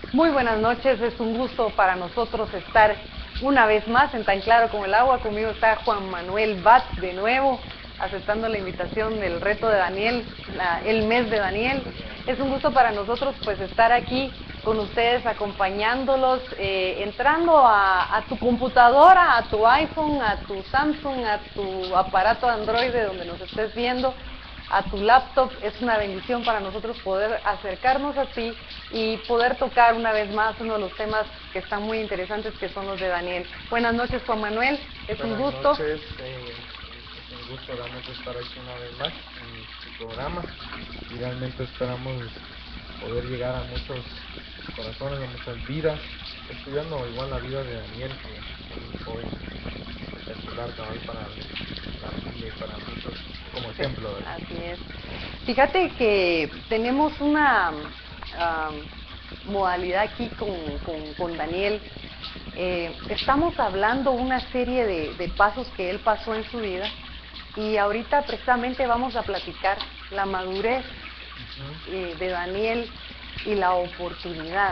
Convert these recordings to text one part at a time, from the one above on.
Muy buenas noches, es un gusto para nosotros estar una vez más en Tan Claro como el Agua. Conmigo está Juan Manuel Batz de nuevo, aceptando la invitación del reto de Daniel, el mes de Daniel. Es un gusto para nosotros pues estar aquí con ustedes, acompañándolos, entrando a tu computadora, a tu iPhone, a tu Samsung, a tu aparato Android de donde nos estés viendo, a tu laptop. Es una bendición para nosotros poder acercarnos a ti y poder tocar una vez más uno de los temas que están muy interesantes, que son los de Daniel. Buenas noches, Juan Manuel, es un gusto. Buenas noches, es un gusto realmente estar aquí una vez más en tu programa y realmente esperamos poder llegar a muchos corazones, a muchas vidas, estudiando igual la vida de Daniel, que es un joven espectacular cabal para la Biblia y para muchos como ejemplo, ¿verdad? Así es. Fíjate que tenemos una modalidad aquí con Daniel. Estamos hablando una serie de pasos que él pasó en su vida y ahorita precisamente vamos a platicar la madurez de Daniel y la oportunidad,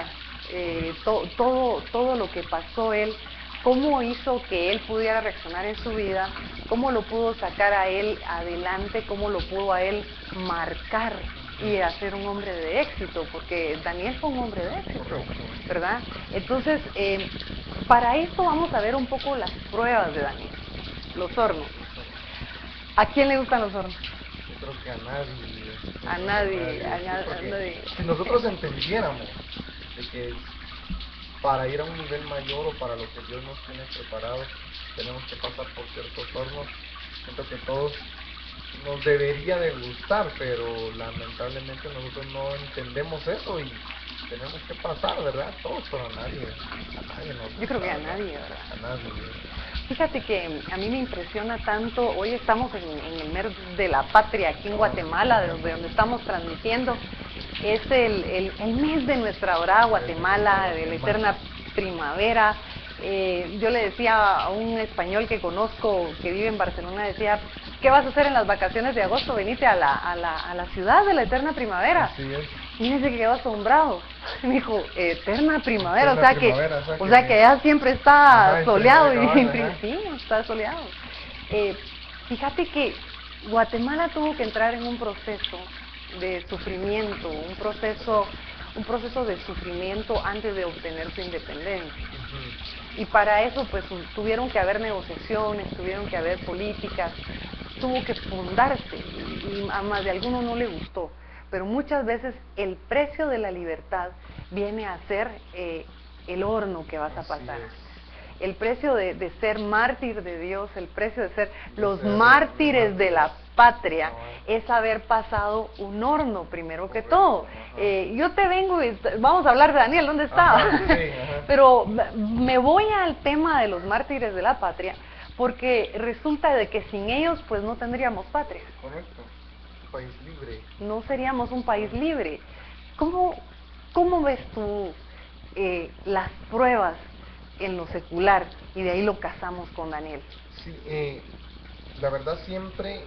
todo lo que pasó él, cómo hizo que él pudiera reaccionar en su vida, cómo lo pudo sacar a él adelante, cómo lo pudo a él marcar y hacer un hombre de éxito, porque Daniel fue un hombre de éxito, ¿verdad? Entonces, para esto vamos a ver un poco las pruebas de Daniel, los hornos. ¿A quién le gustan los hornos? Yo creo que a nadie. A nadie, Sí, nadie. si nosotros entendiéramos de que para ir a un nivel mayor o para lo que Dios nos tiene preparado, tenemos que pasar por ciertos hornos, siento que todos nos debería de gustar, pero lamentablemente nosotros no entendemos eso y tenemos que pasar, ¿verdad? Todos, pero a nadie nos gusta. Yo creo que a nadie, ¿verdad? A nadie. Fíjate que a mí me impresiona tanto, hoy estamos en el mes de la patria aquí en Guatemala, de donde estamos transmitiendo. Es el mes de nuestra orada Guatemala, de la eterna primavera. Yo le decía a un español que conozco que vive en Barcelona, decía, ¿qué vas a hacer en las vacaciones de agosto? Venite a la ciudad de la eterna primavera. Así es. Y me dice que quedó asombrado. Me dijo, eterna primavera, Eterna o sea primavera, que ya siempre está Ajá, soleado y ajá. sí, está soleado. Fíjate que Guatemala tuvo que entrar en un proceso de sufrimiento, un proceso de sufrimiento antes de obtener su independencia. Y para eso pues tuvieron que haber negociaciones, tuvieron que haber políticas, tuvo que fundarse y a más de alguno no le gustó. Pero muchas veces el precio de la libertad viene a ser el horno que vas a pasar. El precio de ser mártir de Dios, el precio de ser los mártires de la patria, es haber pasado un horno primero que todo. Yo te vengo y vamos a hablar de Daniel, ¿dónde está? Ajá, sí, ajá. Pero me voy al tema de los mártires de la patria, porque resulta de que sin ellos pues no tendríamos patria. Correcto. Un país libre. No seríamos un país libre. ¿Cómo ves tú las pruebas en lo secular? Y de ahí lo casamos con Daniel. Sí, la verdad siempre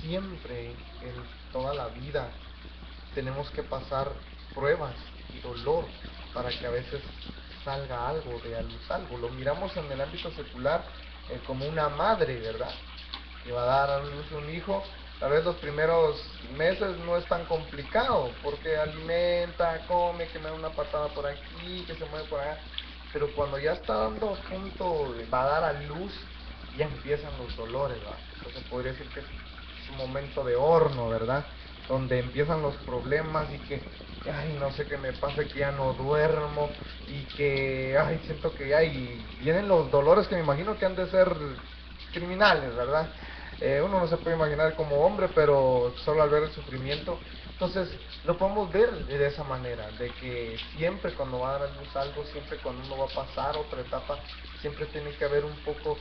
en toda la vida tenemos que pasar pruebas y dolor para que a veces salga algo, de a luz algo. Lo miramos en el ámbito secular como una madre, ¿verdad? Que va a dar a luz un hijo. Tal vez los primeros meses no es tan complicado, porque alimenta, come, que me da una patada por aquí, que se mueve por allá. Pero cuando ya está dando a punto, va a dar a luz, ya empiezan los dolores, ¿verdad? Entonces podría decir que es un momento de horno, ¿verdad? Donde empiezan los problemas y que, ay, no sé qué me pasa, que ya no duermo y que, ay, siento que ya, y vienen los dolores que me imagino que han de ser criminales, ¿verdad? Uno no se puede imaginar como hombre, pero solo al ver el sufrimiento. Entonces lo podemos ver de esa manera, de que siempre cuando va a dar a luz algo, siempre cuando uno va a pasar otra etapa, siempre tiene que haber un poco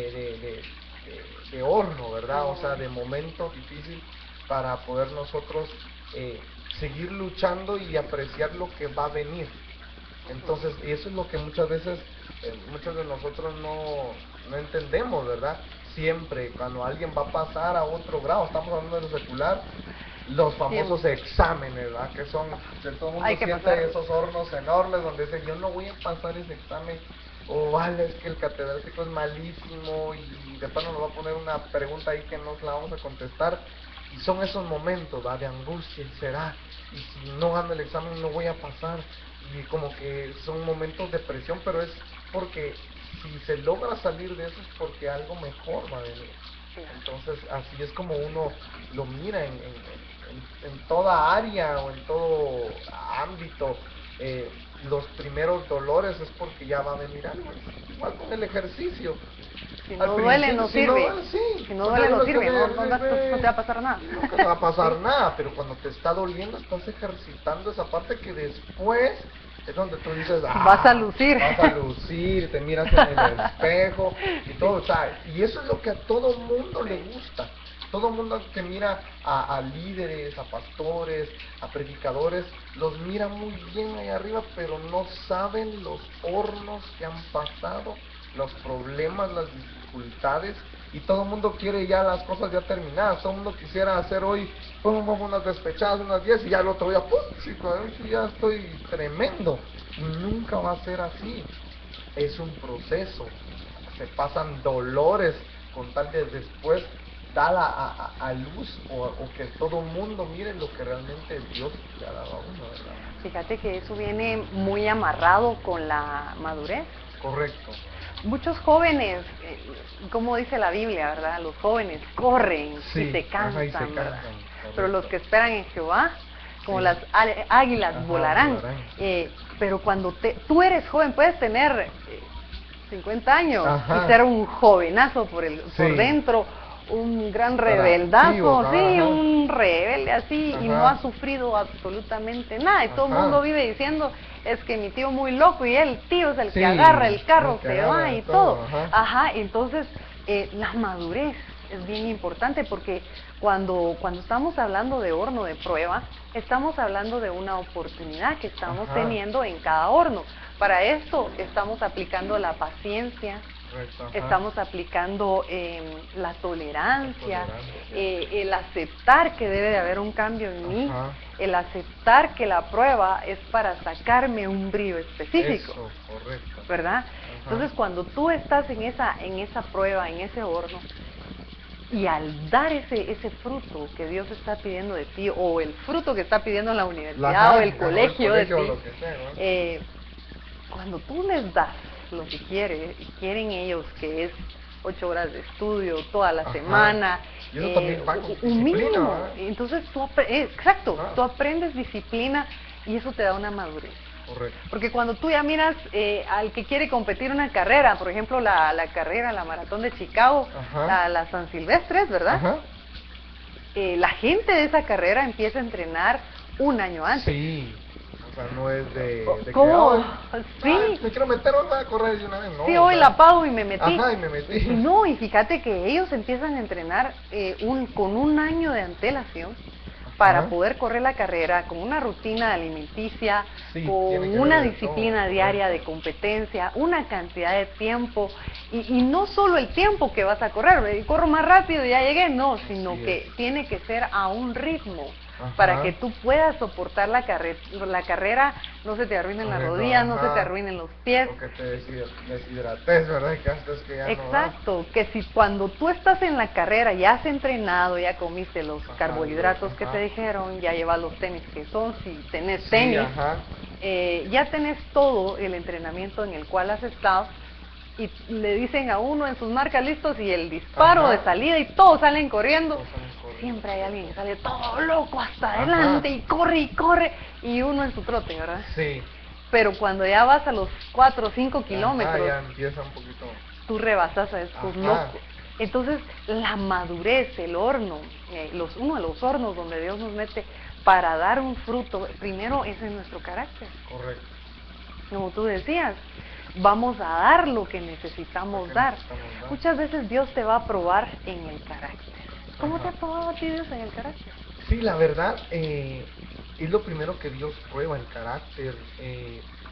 de horno, ¿verdad? O sea, de momento difícil para poder nosotros seguir luchando y apreciar lo que va a venir. Entonces, eso es lo que muchas veces, muchos de nosotros no entendemos, ¿verdad? Siempre, cuando alguien va a pasar a otro grado, estamos hablando de lo secular, los famosos exámenes, ¿verdad? Que son, que todo el mundo Hay que siente pasar. esos hornos enormes donde dice, yo no voy a pasar ese examen, o vale, es que el catedrático es malísimo y de plano nos va a poner una pregunta ahí que no la vamos a contestar. Y son esos momentos, ¿va? De angustia, y será, y si no gano el examen no voy a pasar, y como que son momentos de presión, pero es porque si se logra salir de eso es porque algo mejor va a venir. Entonces así es como uno lo mira en toda área o en todo ámbito. Los primeros dolores es porque ya va a venir algo, igual con el ejercicio. Si Al no duele, no principio, sirve. si no duele, sí. Si no Porque duele, hay no unos que sirve. No, me- no te va a pasar nada. nunca te va a pasar Sí. nada, pero cuando te está doliendo estás ejercitando esa parte que después es donde tú dices, Vas a lucir. vas a lucir, te miras en el espejo y todo, o sea, y eso es lo que a todo mundo le gusta. Todo mundo que mira a líderes, a pastores, a predicadores, los mira muy bien ahí arriba, pero no saben los hornos que han pasado, los problemas, las dificultades, y todo el mundo quiere ya las cosas ya terminadas. Todo el mundo quisiera hacer hoy unas despechadas, unas 10 y ya el otro día, ¡pum! Chico, ya estoy tremendo. Y nunca va a ser así. Es un proceso. Se pasan dolores con tal de después dar a luz o que todo el mundo mire lo que realmente Dios le ha dado a uno, ¿verdad? Fíjate que eso viene muy amarrado con la madurez. Correcto. Muchos jóvenes, como dice la Biblia, ¿verdad? Los jóvenes corren Sí, y se cansan, ajá, y se cansan, ¿verdad? correcto. Pero los que esperan en Jehová, como Sí. las águilas, Ajá, volarán. volarán. Pero cuando tú eres joven, puedes tener 50 años Ajá. y ser un jovenazo por Sí. dentro, un gran Estar rebeldazo, activo, sí, ajá. un rebelde así, y Ajá. no ha sufrido absolutamente nada. Y todo el Ajá. mundo vive diciendo, es que mi tío muy loco y el tío es el Sí, que agarra el carro, el que se agarra va y todo, todo. ajá. Ajá, entonces la madurez es bien importante porque cuando estamos hablando de horno de prueba, estamos hablando de una oportunidad que estamos Ajá. teniendo en cada horno. Para esto estamos aplicando la paciencia, Correcto, ajá. estamos aplicando la tolerancia, La tolerancia. el aceptar que debe de haber un cambio en mí, Ajá. el aceptar que la prueba es para sacarme un brillo específico. Eso, correcto. ¿Verdad? Ajá. Entonces cuando tú estás en esa prueba, en ese horno, y al dar ese fruto que Dios está pidiendo de ti, o el fruto que está pidiendo en la universidad, Ajá, o el colegio de ti, o lo que sea, ¿no? cuando tú les das lo que quieren ellos, que es 8 horas de estudio toda la Ajá. semana, Y eso también va con un disciplina, mínimo. ¿verdad? Entonces exacto, Ah. tú aprendes disciplina y eso te da una madurez. Correcto. Porque cuando tú ya miras al que quiere competir una carrera, por ejemplo la carrera, la maratón de Chicago, Ajá. la San Silvestres, ¿verdad? Ajá. La gente de esa carrera empieza a entrenar un año antes. Sí. O sea, no es de ¿Cómo? que, Sí. me quiero meter, hoy voy a correr de una vez, no. Sí, o hoy sea, la pago y me metí. Ajá, y me metí. Y no, y fíjate que ellos empiezan a entrenar con un año de antelación para Ajá. poder correr la carrera, con una rutina alimenticia, Sí, con tiene que una ver de disciplina todo, diaria de correcto. competencia, una cantidad de tiempo, y no solo el tiempo que vas a correr, corro más rápido y ya llegué, no, sino Así que es. tiene que ser a un ritmo. Ajá. Para que tú puedas soportar la carrera, no se te arruinen las Correcto, rodillas, no se ajá. te arruinen los pies. O que te deshidrates, ¿verdad? Y que haces que ya no da. Exacto, que si cuando tú estás en la carrera ya has entrenado, ya comiste los Ajá, carbohidratos que ajá. te dijeron, ya llevas los tenis que son, si tenés Sí, tenis, ajá. ya tenés todo el entrenamiento en el cual has estado y le dicen a uno en sus marcas listos y el disparo Ajá. de salida y todos salen corriendo. Todos salen corriendo. Siempre hay alguien que sale todo loco hasta Ajá. adelante y corre y uno en su trote, ¿verdad? Sí. Pero cuando ya vas a los 4 o 5 kilómetros, Ajá, ya empieza un poquito. tú rebasas a estos Ajá. locos. Entonces, la madurez, el horno, uno de los hornos donde Dios nos mete para dar un fruto, primero es en nuestro carácter. Correcto. Como tú decías, vamos a dar lo que necesitamos Lo que dar. necesitamos dar. Muchas veces Dios te va a probar en el carácter. ¿Cómo Ajá. te ha probado a ti Dios en el carácter? Sí, la verdad, es lo primero que Dios prueba, el carácter.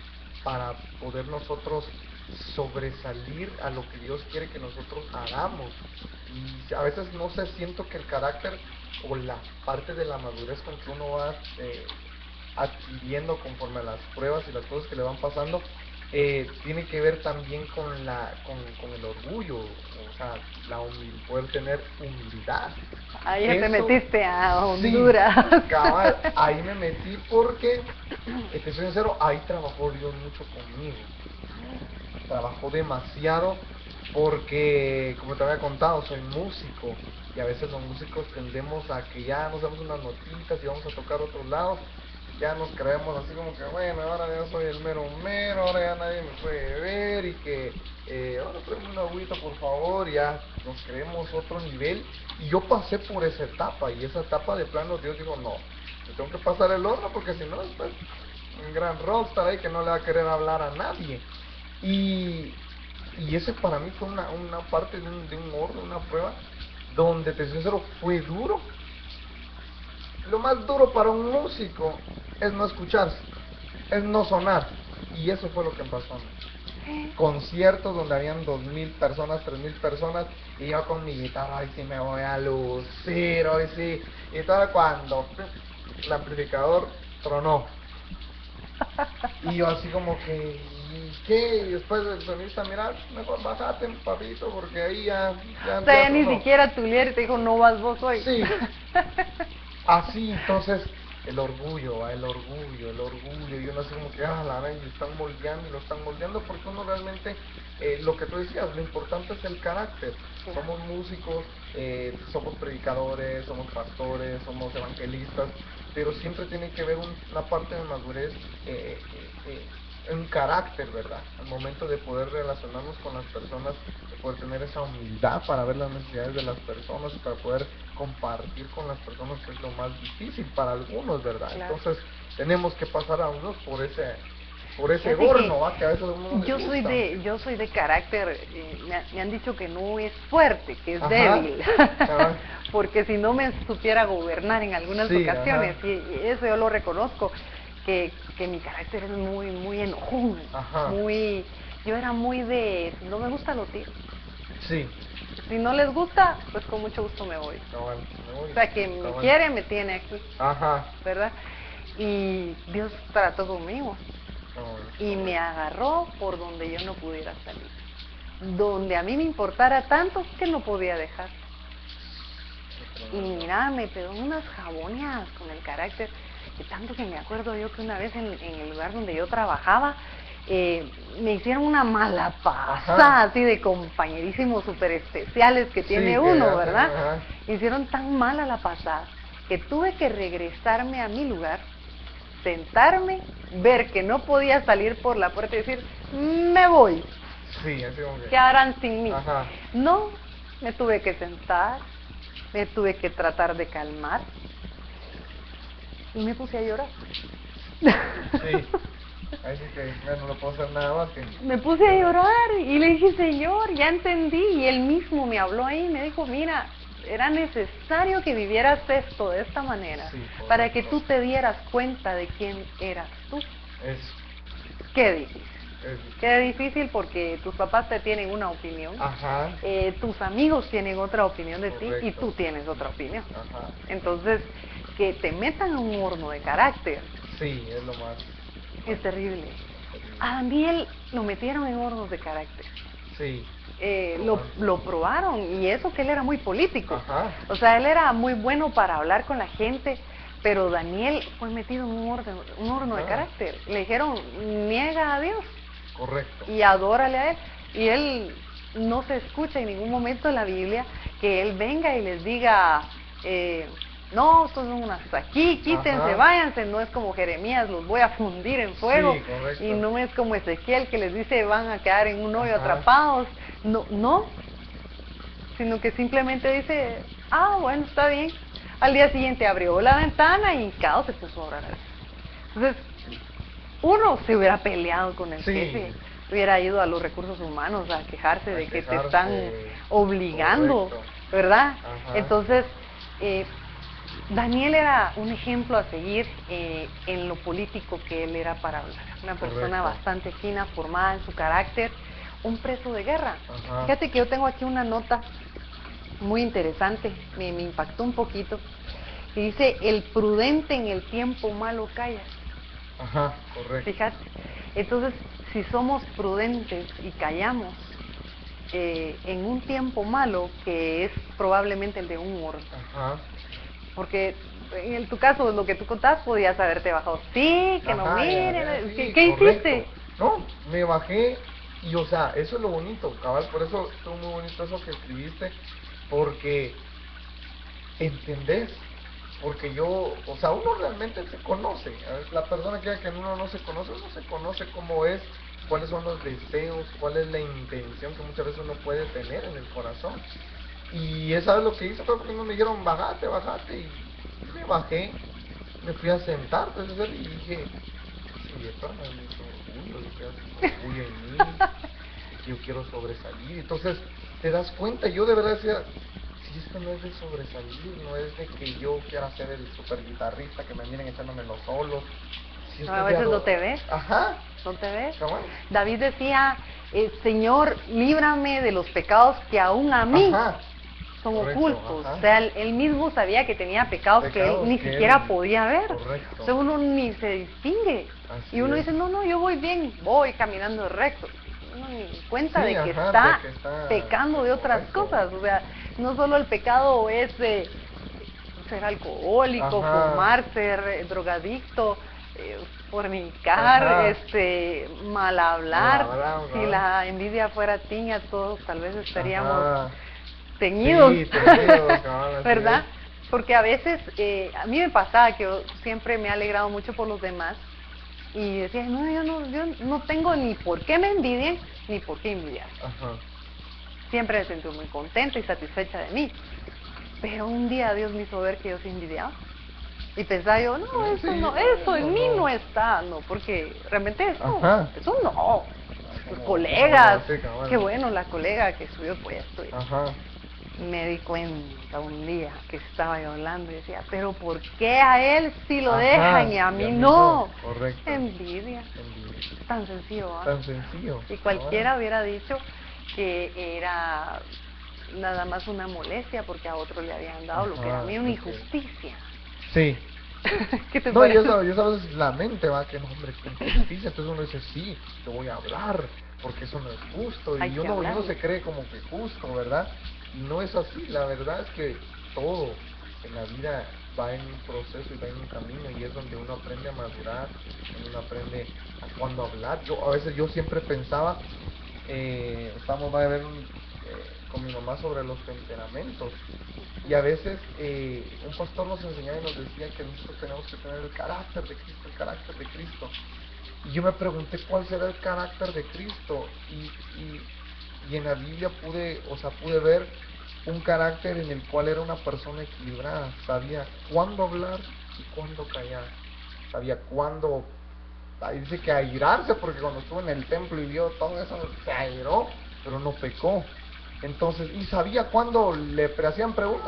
para poder nosotros sobresalir a lo que Dios quiere que nosotros hagamos. Y a veces no sé, siento que el carácter o la parte de la madurez con que uno va adquiriendo conforme a las pruebas y las cosas que le van pasando, tiene que ver también con el orgullo, o sea, poder tener humildad. Ahí ya te metiste a Sí, Honduras. cabal, ahí me metí porque, te soy sincero, ahí trabajó Dios mucho conmigo. Trabajó demasiado porque, como te había contado, soy músico y a veces los músicos tendemos a que ya nos damos unas notitas y vamos a tocar otros lados, ya nos creemos así como que, bueno, ahora ya soy el mero mero, ahora ya nadie me puede ver y que, ahora tráeme una agüita por favor, ya nos creemos otro nivel. Y yo pasé por esa etapa, y esa etapa de plano Dios dijo, no, me tengo que pasar el horno porque si no, después un gran rockstar ahí que no le va a querer hablar a nadie. Y ese para mí fue una parte de un horno, una prueba, donde te soy sincero, fue duro. Lo más duro para un músico es no escucharse, es no sonar. Y eso fue lo que pasó a mí. Conciertos donde habían 2000 personas, 3000 personas, y yo con mi guitarra, ay sí me voy a lucir, hoy sí. Y todo cuando el amplificador tronó. Y yo así como que, ¿y qué? Y después el sonista, mira, mejor bájate, papito, porque ahí ya O sea, ya ni siquiera tu líder te dijo, no vas vos hoy. Sí. Así, entonces, el orgullo, y uno así como que, la ven, y lo están moldeando, porque uno realmente, lo que tú decías, lo importante es el carácter. Sí. Somos músicos, somos predicadores, somos pastores, somos evangelistas, pero siempre tiene que haber una parte de madurez, un carácter, ¿verdad? Al momento de poder relacionarnos con las personas, de poder tener esa humildad para ver las necesidades de las personas, para poder compartir con las personas, que es lo más difícil para algunos, ¿verdad? Claro. Entonces tenemos que pasar a unos por ese Fíjate horno, ¿va? Que a veces a uno no le gusta. yo soy de carácter, me han dicho que no es fuerte, que es Ajá. débil, Ajá. porque si no me supiera gobernar en algunas Sí, ocasiones, ajá. y eso yo lo reconozco, que mi carácter es muy enojón, Ajá. yo era muy de, si no me gusta lo tiro. Sí. Si no les gusta, pues con mucho gusto me voy. Cabal, O sea, que me quiere, me tiene aquí. Ajá. ¿Verdad? Y Dios trató conmigo. Y me agarró por donde yo no pudiera salir. Donde a mí me importara tanto que no podía dejar. Y mira, me pegó unas jaboneadas con el carácter. De tanto que me acuerdo yo que una vez en el lugar donde yo trabajaba, me hicieron una mala pasada, así de compañerísimos súper especiales que tiene sí, uno, que ¿verdad? Ajá. Hicieron tan mala la pasada que tuve que regresarme a mi lugar, sentarme, ver que no podía salir por la puerta y decir, me voy. Sí, así como que... ¿Qué harán sin mí? Ajá. No, me tuve que sentar, me tuve que tratar de calmar y me puse a llorar. Sí. Así que no puedo hacer nada más que... Me puse a llorar y le dije, Señor, ya entendí. Y él mismo me habló ahí y me dijo, mira, era necesario que vivieras esto de esta manera, sí, para que tú te dieras cuenta de quién eras tú. Qué difícil. Qué difícil porque tus papás te tienen una opinión, Ajá. Tus amigos tienen otra opinión de Correcto. ti y tú tienes otra opinión. Ajá. Entonces, que te metan en un horno de carácter. Sí, es lo más... Es terrible. A Daniel lo metieron en hornos de carácter. Sí. Lo probaron, y eso que él era muy político. Ajá. O sea, él era muy bueno para hablar con la gente, pero Daniel fue metido en un horno de carácter. Le dijeron, niega a Dios. Correcto. Y adórale a él. Y él no se escucha en ningún momento en la Biblia que él venga y les diga, no, son unas aquí, quítense, váyanse. No es como Jeremías, los voy a fundir en fuego. Sí, correcto. Y no es como Ezequiel que les dice, van a quedar en un hoyo atrapados. No, sino que simplemente dice, bueno, está bien. Al día siguiente abrió la ventana y Cao se puso a orar. Entonces, uno se hubiera peleado con el jefe, hubiera ido a los recursos humanos a quejarse de que te están obligando, correcto. ¿verdad? Ajá. Entonces, Daniel era un ejemplo a seguir en lo político que él era para hablar. Una persona bastante fina, formada en su carácter, un preso de guerra. Ajá. Fíjate que yo tengo aquí una nota muy interesante, me impactó un poquito. Y dice, el prudente en el tiempo malo calla. Ajá, correcto. Fíjate, entonces si somos prudentes y callamos en un tiempo malo, que es probablemente el de un muerto. Ajá. Porque en tu caso, lo que tú contás, podías haberte bajado. Sí, que no miren. Sí, ¿Qué correcto. hiciste? No, me bajé y, o sea, eso es lo bonito, cabal. Por eso estuvo muy bonito eso que escribiste, porque entendés. Porque yo, o sea, uno realmente se conoce. La persona que uno no se conoce cómo es, cuáles son los deseos, cuál es la intención que muchas veces uno puede tener en el corazón. Y esa es lo que hice, fue porque me dijeron, bajate, y me bajé, me fui a sentar, pues, y dije, sí, esto no es mucho orgullo, dije, orgullo en mí, que yo quiero sobresalir. Entonces, te das cuenta, yo de verdad decía, si esto no es de sobresalir, no es de que yo quiera ser el super guitarrista, que me miren echándome los solos. Si no, a veces no te ves. Ajá. ¿No te ves? Cabal. David decía, Señor, líbrame de los pecados que aún a mí Ajá. son Correcto, ocultos. ajá. O sea, él mismo sabía que tenía pecados que él ni siquiera podía ver. Correcto. O sea, uno ni se distingue. Así y uno es. dice, no, yo voy bien, voy caminando recto. Uno ni cuenta Sí, de, que ajá, está de que está pecando de otras correcto. cosas. O sea, no solo el pecado es ser alcohólico, Ajá. fumar, ser drogadicto, fornicar, Ajá. mal hablar. Mal hablar, Si ¿no? la envidia fuera tiña, todos tal vez estaríamos Ajá. teñidos, Sí, teñidos, cabal, así ¿verdad? es. Porque a veces, a mí me pasaba que yo siempre me he alegrado mucho por los demás y decía, no, yo no tengo ni por qué me envidien, ni por qué envidiar. Ajá. Siempre me sentí muy contenta y satisfecha de mí. Pero un día Dios me hizo ver que yo se envidiaba. Y pensaba yo, no, eso Sí, no, eso en no, mí no. no está, no, porque realmente Ajá. eso no. Los Como- colegas, como así, cabal. qué bueno, la colega que estudió pues estoy. Ajá. Me di cuenta un día que estaba yo hablando y decía, pero ¿por qué a él sí lo Ajá, dejan y a mí no? Correcto. Envidia. Envidia. Tan sencillo, ¿ah? Tan sencillo. Y cualquiera hubiera dicho que era nada más una molestia porque a otro le habían dado lo que era a mí una ok. injusticia. Sí. ¿Qué te No, parece? y eso a veces la mente va que no, hombre, qué injusticia. Entonces uno dice, sí, te voy a hablar, porque eso no es justo. Hay Y que uno hablarlo. se cree como que justo, ¿verdad? Y no es así. La verdad es que todo en la vida va en un proceso y va en un camino, y es donde uno aprende a madurar, donde uno aprende a cuándo hablar. A veces yo siempre pensaba, estamos a ver con mi mamá sobre los temperamentos, y a veces un pastor nos enseñaba y nos decía que nosotros tenemos que tener el carácter de Cristo, el carácter de Cristo. Y yo me pregunté cuál será el carácter de Cristo, y en la Biblia pude ver un carácter en el cual era una persona equilibrada, sabía cuándo hablar y cuándo callar, sabía cuándo, ahí dice que airarse, porque cuando estuvo en el templo y vio todo eso, se airó, pero no pecó. Entonces, y sabía cuándo le hacían preguntas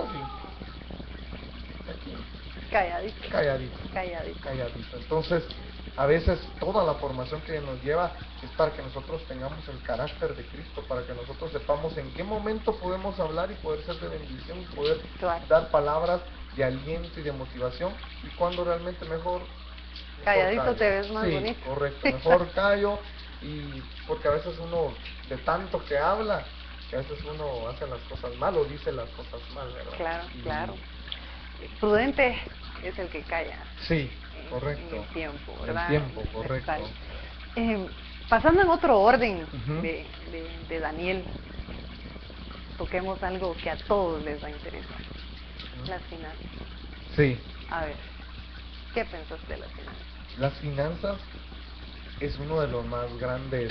y aquí, Calladito. calladito. Calladito. Entonces, a veces toda la formación que nos lleva es para que nosotros tengamos el carácter de Cristo, para que nosotros sepamos en qué momento podemos hablar y poder ser de bendición y poder Claro. dar palabras de aliento y de motivación, y cuando realmente mejor Calladito callo. te ves más Sí, bonito. correcto, mejor callo, y porque a veces uno de tanto que habla, que a veces uno hace las cosas mal o dice las cosas mal, ¿verdad? Claro, Y- claro. Prudente es el que calla. Sí, En correcto. el tiempo, El ¿verdad? tiempo, correcto. Necesario. Pasando en otro orden Ujú. de Daniel, toquemos algo que a todos les va a interesar. Ujú. Las finanzas. Sí, A ver, ¿qué pensás de las finanzas? las finanzas es uno de los más grandes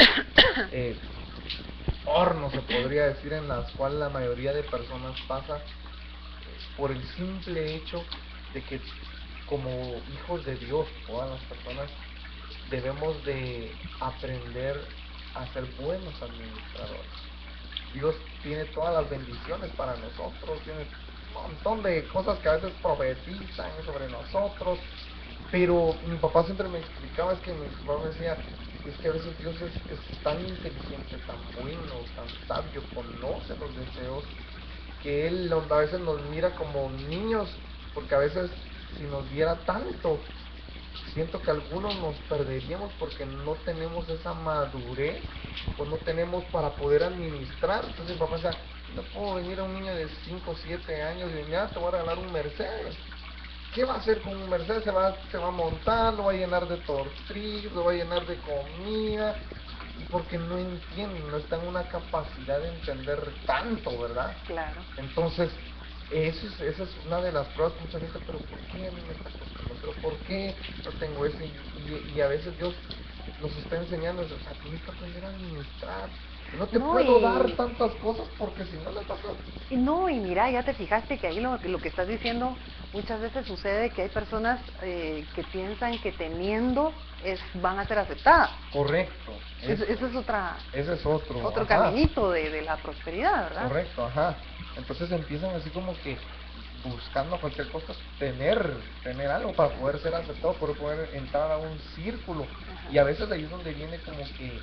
hornos, se podría decir, en las cuales la mayoría de personas pasa, por el simple hecho de que como hijos de Dios, todas las personas debemos de aprender a ser buenos administradores. Dios tiene todas las bendiciones para nosotros, tiene montón de cosas que a veces profetizan sobre nosotros, pero mi papá siempre me explicaba, es que mi papá me decía, es que a veces Dios es tan inteligente, tan bueno, tan sabio, conoce los deseos, que Él a veces nos mira como niños, porque a veces si nos viera tanto, siento que algunos nos perderíamos porque no tenemos esa madurez o no tenemos para poder administrar. Entonces mi papá decía, no puedo venir a un niño de 5 o 7 años y decir, te voy a regalar un Mercedes. ¿Qué va a hacer con un Mercedes? Se va a montar, lo va a llenar de tortillas, lo va a llenar de comida, porque no entienden, no están en una capacidad de entender tanto, ¿verdad? Claro. Entonces, esa es una de las pruebas que mucha gente, pero ¿por qué a mí me está costando? ¿Pero por qué no tengo eso? Y a veces Dios nos está enseñando, o sea, tienes que aprender a administrar. No te puedo dar tantas cosas porque si no las vas a... No, y mira, ya te fijaste que ahí lo que estás diciendo, muchas veces sucede que hay personas que piensan que teniendo van a ser aceptadas. Correcto. Ese es otro ajá, caminito de la prosperidad, ¿verdad? Correcto, ajá. Entonces empiezan así como que buscando cualquier cosa, tener algo para poder ser aceptado, para poder entrar a un círculo. Ajá. Y a veces ahí es donde viene como que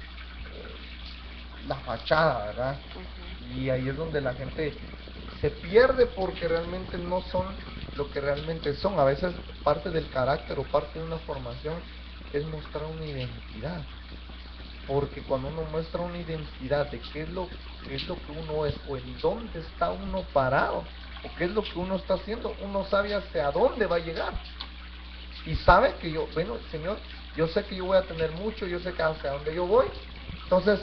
la fachada, ¿verdad? Uh-huh. Y ahí es donde la gente se pierde porque realmente no son lo que realmente son. A veces parte del carácter o parte de una formación es mostrar una identidad. Porque cuando uno muestra una identidad de qué es lo que uno es o en dónde está uno parado o qué es lo que uno está haciendo, uno sabe hacia dónde va a llegar. Y sabe que Señor, yo sé que yo voy a tener mucho, yo sé que hacia dónde yo voy. Entonces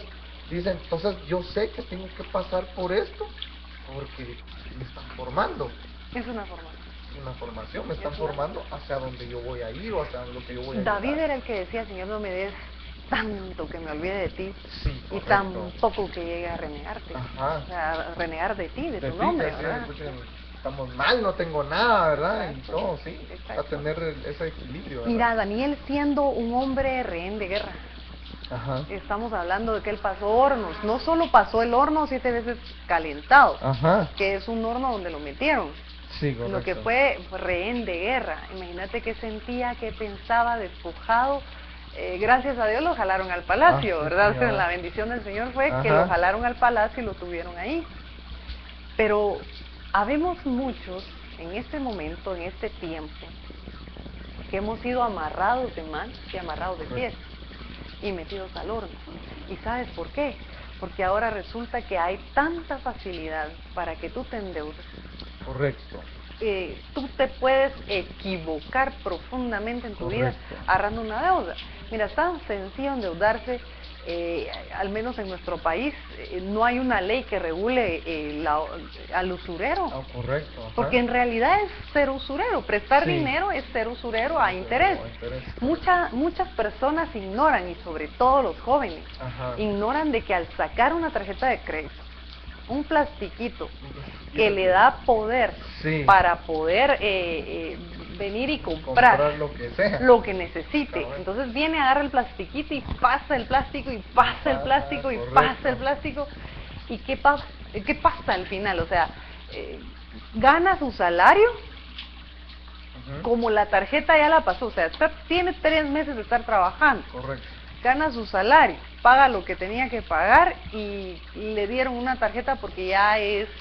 yo sé que tengo que pasar por esto porque me están formando. Es una formación. Una formación, me están formando hacia donde yo voy a ir o hacia lo que yo voy a David llegar. era el que decía, Señor, no me des tanto que me olvide de ti, sí, y tampoco que llegue a renegarte. Ajá. O sea, a renegar de ti, de tu ti, nombre, ¿verdad? Estamos mal, no tengo nada, ¿verdad? Exacto, y todo, sí, exacto. a tener ese equilibrio, ¿verdad? Mira, Daniel siendo un hombre rehén de guerra, ajá, estamos hablando de que él pasó hornos, no solo pasó el horno 7 veces calentado, ajá, que es un horno donde lo metieron, sí, correcto. Lo que fue rehén de guerra. Imagínate qué sentía, qué pensaba, despojado. Gracias a Dios lo jalaron al palacio, sí, ¿verdad? señor. La bendición del Señor fue ajá, que lo jalaron al palacio y lo tuvieron ahí. Pero habemos muchos en este momento, en este tiempo, que hemos sido amarrados de manos y amarrados de pies y metidos al horno. ¿Y sabes por qué? Porque ahora resulta que hay tanta facilidad para que tú te endeudes. Correcto. Tú te puedes equivocar profundamente en tu vida agarrando una deuda. Mira, es tan sencillo endeudarse, al menos en nuestro país, no hay una ley que regule al usurero. Oh, correcto. Ajá. Porque en realidad es ser usurero, prestar dinero es ser usurero a interés. Muchas personas ignoran, y sobre todo los jóvenes, ignoran de que al sacar una tarjeta de crédito, un plastiquito que le da poder para poder venir y comprar lo que necesite. Entonces viene, agarra el plastiquito y pasa el plástico y pasa el plástico y pasa el plástico. ¿Y qué pasa al final? O sea, gana su salario como la tarjeta ya la pasó. O sea, tiene 3 meses de estar trabajando. Correcto. Gana su salario, paga lo que tenía que pagar y le dieron una tarjeta porque ya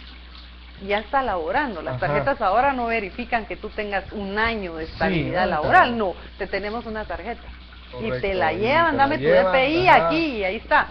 está laborando. Las tarjetas ahora no verifican que tú tengas un año de estabilidad laboral, no, te tenemos una tarjeta. Correcto. Y te la llevan, dame tu DPI aquí y ahí está.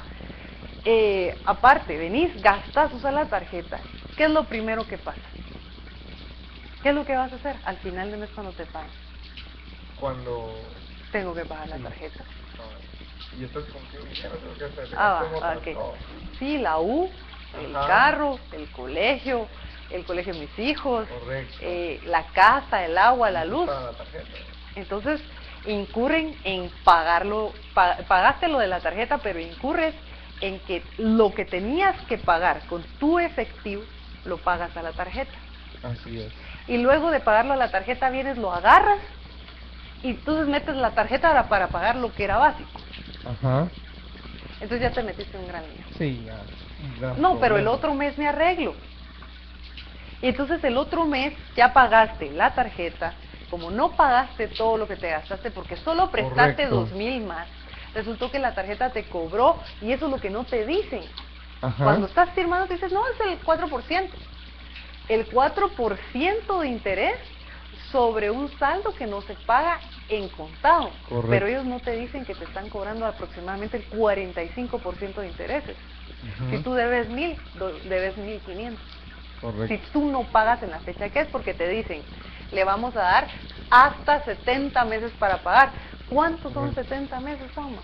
Aparte, venís, gastas, usas la tarjeta. ¿Qué es lo primero que pasa? ¿Qué es lo que vas a hacer al final de mes cuando te paguen? Cuando tengo que pagar la tarjeta. ¿Y esto es con qué dinero tengo que hacer? Okay. Sí, la U, el carro, el colegio de mis hijos, la casa, el agua, la luz. Entonces, incurren en pagarlo, pagaste lo de la tarjeta, pero incurres en que lo que tenías que pagar con tu efectivo, lo pagas a la tarjeta. Así es. Y luego de pagarlo a la tarjeta, vienes, lo agarras, y entonces metes la tarjeta para pagar lo que era básico. Ajá. Entonces ya te metiste en un gran lío. Sí, ya. No, pero el otro mes me arreglo. Y entonces el otro mes ya pagaste la tarjeta, como no pagaste todo lo que te gastaste porque solo prestaste Correcto. 2,000 más, resultó que la tarjeta te cobró y eso es lo que no te dicen. Ajá. Cuando estás firmando te dices, no, es el 4%. El 4% de interés sobre un saldo que no se paga en contado. Correcto. Pero ellos no te dicen que te están cobrando aproximadamente el 45% de intereses. Ujú. Si tú debes 1,000, debes 1,500. Correcto. Si tú no pagas en la fecha que es, porque te dicen, le vamos a dar hasta 70 meses para pagar. ¿Cuántos son Correcto. 70 meses, Omar?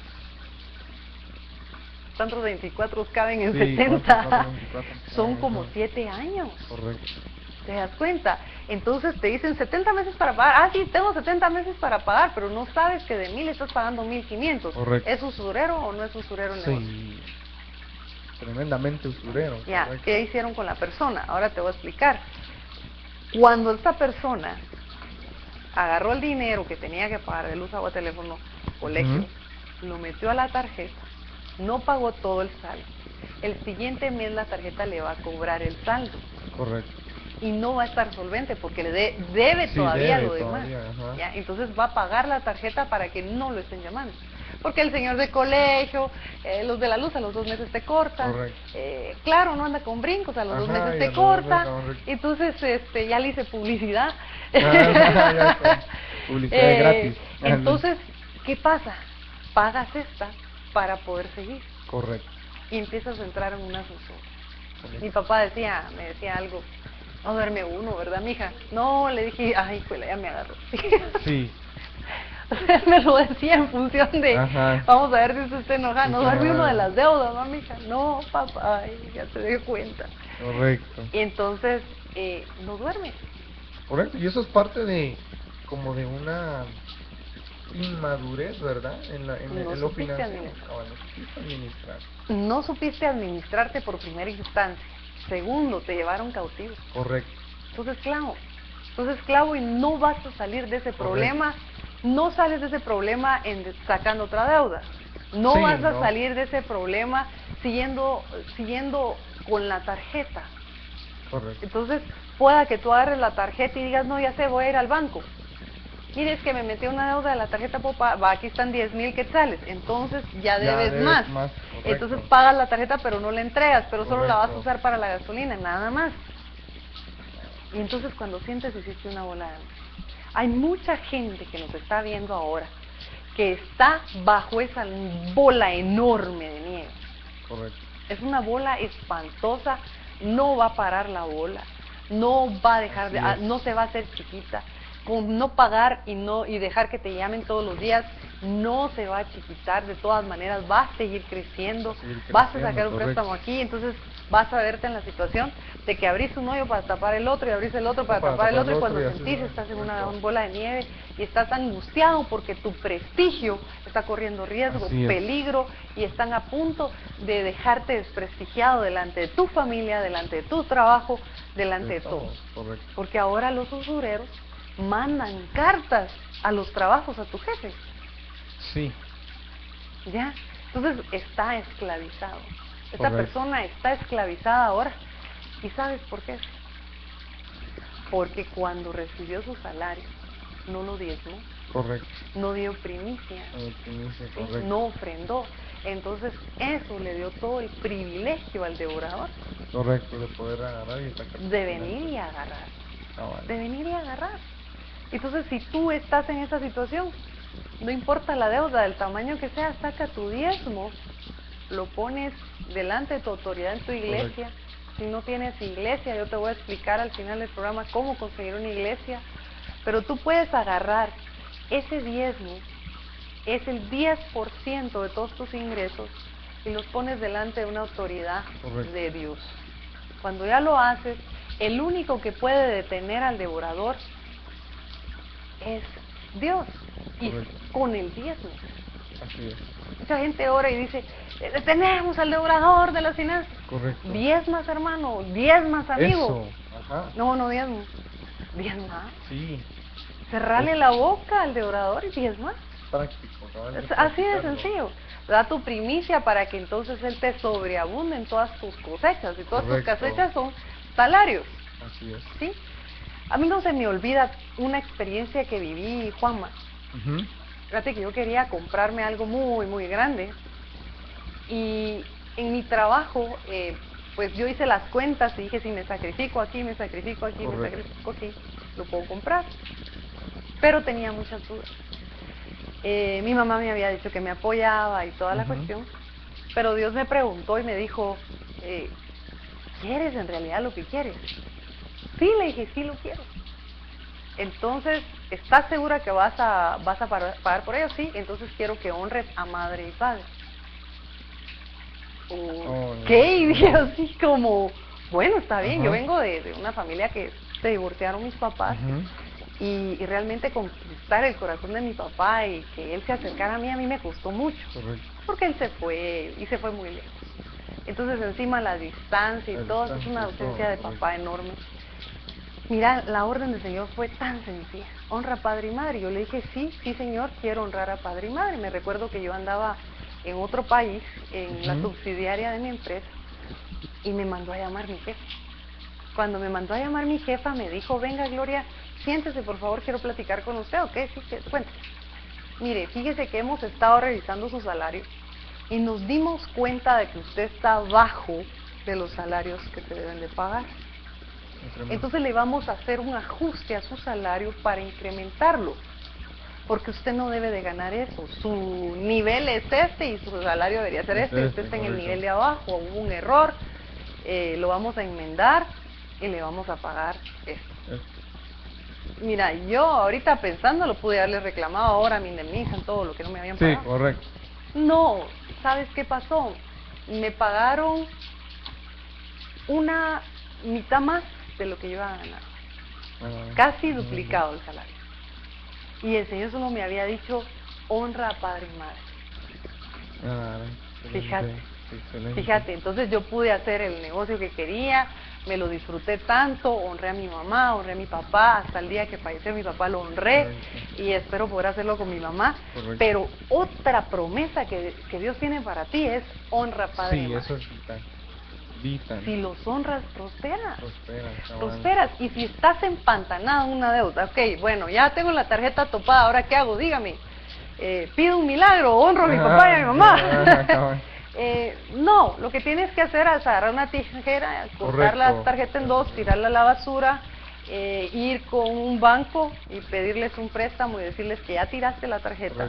¿Cuántos 24 caben en Sí, 70? ¿cuántos 24? Son como Ajá. 7 años. Correcto. ¿Te das cuenta? Entonces te dicen 70 meses para pagar. Ah, sí, tengo 70 meses para pagar, pero no sabes que de 1,000 estás pagando 1,500. Correcto. ¿Es usurero o no es usurero el negocio? Sí. Tremendamente usurero. Ya, Correcto. ¿qué hicieron con la persona? Ahora te voy a explicar. Cuando esta persona agarró el dinero que tenía que pagar de luz, agua, teléfono, colegio, lo metió a la tarjeta, no pagó todo el saldo. El siguiente mes la tarjeta le va a cobrar el saldo Correcto. y no va a estar solvente porque le debe Sí, todavía debe lo demás. todavía, ajá. ¿Ya? Entonces va a pagar la tarjeta para que no lo estén llamando. Porque el señor de colegio, los de la luz a los 2 meses te cortan. Correcto. Claro, no anda con brincos, a los 2 Ajá, meses y te a los 2 meses, corta. correcto. Entonces ya le hice publicidad. Ya está. Publicidad gratis. Entonces, ¿qué pasa? Pagas esta para poder seguir Correcto. y empiezas a entrar en una zozobra. Correcto. Mi papá me decía algo, no duerme uno, ¿verdad, mija? No, le dije, ay, pues ya me agarró. Sí. Me lo decía en función de, Ajá. vamos a ver si usted está enojada, no duerme uno Ajá. de las deudas, ¿no, mija? No, papá, ay, ya se dio cuenta. Correcto. Y entonces, no duerme. Correcto. Y eso es parte de, como de una inmadurez, ¿verdad? En No lo supiste financiero. administrar. No supiste administrar. No supiste administrarte por primera instancia. Segundo, te llevaron cautivo. Correcto. Entonces, esclavo y no vas a salir de ese problema. No sales de ese problema sacando otra deuda. No Sí, vas a no. salir de ese problema siguiendo con la tarjeta. Correcto. Entonces, pueda que tú agarres la tarjeta y digas, no, ya sé, voy a ir al banco. Mire, es que me metí una deuda de la tarjeta, papá, aquí están 10,000 quetzales, entonces ya debes más. Correcto. Entonces pagas la tarjeta pero no la entregas, pero solo la vas a Correcto. usar para la gasolina, nada más. Y entonces cuando sientes hiciste una bola de nieve. Hay mucha gente que nos está viendo ahora que está bajo esa bola enorme de nieve. Correcto. Es una bola espantosa, no va a parar la bola, no va a dejar de, Así es. no se va a hacer chiquita. Con no pagar y dejar que te llamen todos los días, no se va a chiquitar, de todas maneras va a seguir creciendo, vas a sacar un préstamo aquí, entonces vas a verte en la situación de que abrís un hoyo para tapar el otro y abrís el otro para tapar el otro, y cuando y así, sentís ¿no? estás en una bola de nieve y estás angustiado porque tu prestigio está corriendo riesgo, Así es. peligro, y están a punto de dejarte desprestigiado delante de tu familia, delante de tu trabajo, delante de todo. Correcto. Porque ahora los usureros mandan cartas a los trabajos a tu jefe, Sí. ¿ya? Entonces está esclavizado. Esta Correcto. persona está esclavizada ahora. ¿Y sabes por qué? Porque cuando recibió su salario, no lo diezmó, Correcto. no dio primicia, Primicia, ¿sí? correcto. No ofrendó. Entonces eso le dio todo el privilegio al devorador Correcto, de poder agarrar y sacar. de venir y agarrar. Vale. De venir y agarrar. Entonces, si tú estás en esa situación, no importa la deuda, del tamaño que sea, saca tu diezmo, lo pones delante de tu autoridad en tu iglesia. Correcto. Si no tienes iglesia, yo te voy a explicar al final del programa cómo conseguir una iglesia, pero tú puedes agarrar ese diezmo, es el 10% de todos tus ingresos, y los pones delante de una autoridad Correcto. de Dios. Cuando ya lo haces, el único que puede detener al devorador es Dios, y Correcto. con el diezmo. Así es. Mucha gente ora y dice, detenemos al devorador de las finanzas. Correcto. Diezmas, hermano, diezmas, amigo. Eso. Ajá. No, no diezmo. Diezmas. Sí. Cerrale la boca al devorador y diezmas. Práctico. Es así de sencillo. Da tu primicia para que entonces Él te sobreabunde en todas tus cosechas. Y todas tus Correcto. cosechas son salarios. Así es. ¿Sí? A mí no se me olvida una experiencia que viví, Juanma. Fíjate que yo quería comprarme algo muy, muy grande. Y en mi trabajo, pues yo hice las cuentas y dije, si me sacrifico aquí, me sacrifico aquí, me sacrifico aquí, lo puedo comprar. Pero tenía muchas dudas. Mi mamá me había dicho que me apoyaba y toda la cuestión, pero Dios me preguntó y me dijo, ¿quieres en realidad lo que quieres? Sí, le dije, sí lo quiero. Entonces, ¿estás segura que vas a pagar por ello? Sí, entonces quiero que honres a madre y padre. Ok, dije así como, bueno, está bien, yo vengo de una familia que se divorciaron mis papás, y realmente conquistar el corazón de mi papá y que él se acercara a mí me costó mucho. Porque él se fue, y se fue muy lejos. Entonces encima la distancia y todo, eso es una ausencia de papá enorme. Mira, la orden del Señor fue tan sencilla, honra a padre y madre. Yo le dije, sí, sí Señor, quiero honrar a padre y madre. Me recuerdo que yo andaba en otro país, en la subsidiaria de mi empresa, y me mandó a llamar mi jefa. Cuando me mandó a llamar mi jefa, me dijo, venga Gloria, siéntese por favor, quiero platicar con usted. Ok, sí, cuéntame. Mire, fíjese que hemos estado revisando su salario y nos dimos cuenta de que usted está bajo de los salarios que se deben de pagar. Entonces le vamos a hacer un ajuste a su salario para incrementarlo, porque usted no debe de ganar eso. Su nivel es este y su salario debería ser este. Usted está en el nivel de abajo, hubo un error, lo vamos a enmendar y le vamos a pagar esto. Mira, yo ahorita pensando lo pude haberle reclamado, ahora me indemnizan todo lo que no me habían pagado. Sí, correcto. No, ¿sabes qué pasó? Me pagaron una mitad más de lo que yo iba a ganar. Casi duplicado el salario. Y el Señor solo me había dicho, honra a padre y madre. Fíjate, entonces yo pude hacer el negocio que quería, me lo disfruté tanto, honré a mi mamá, honré a mi papá, hasta el día que falleció mi papá lo honré, y espero poder hacerlo con mi mamá. Pero otra promesa que Dios tiene para ti es honra a padre y madre. Sí, eso es vital. Si los honras, prosperas. Prosperas. Y si estás empantanado en una deuda, ok, bueno, ya tengo la tarjeta topada, ¿ahora qué hago? Dígame. ¿Pido un milagro? ¿Honro a mi papá y a mi mamá? No, lo que tienes que hacer es agarrar una tijera, cortar la tarjeta en dos, tirarla a la basura, ir con un banco y pedirles un préstamo y decirles que ya tiraste la tarjeta.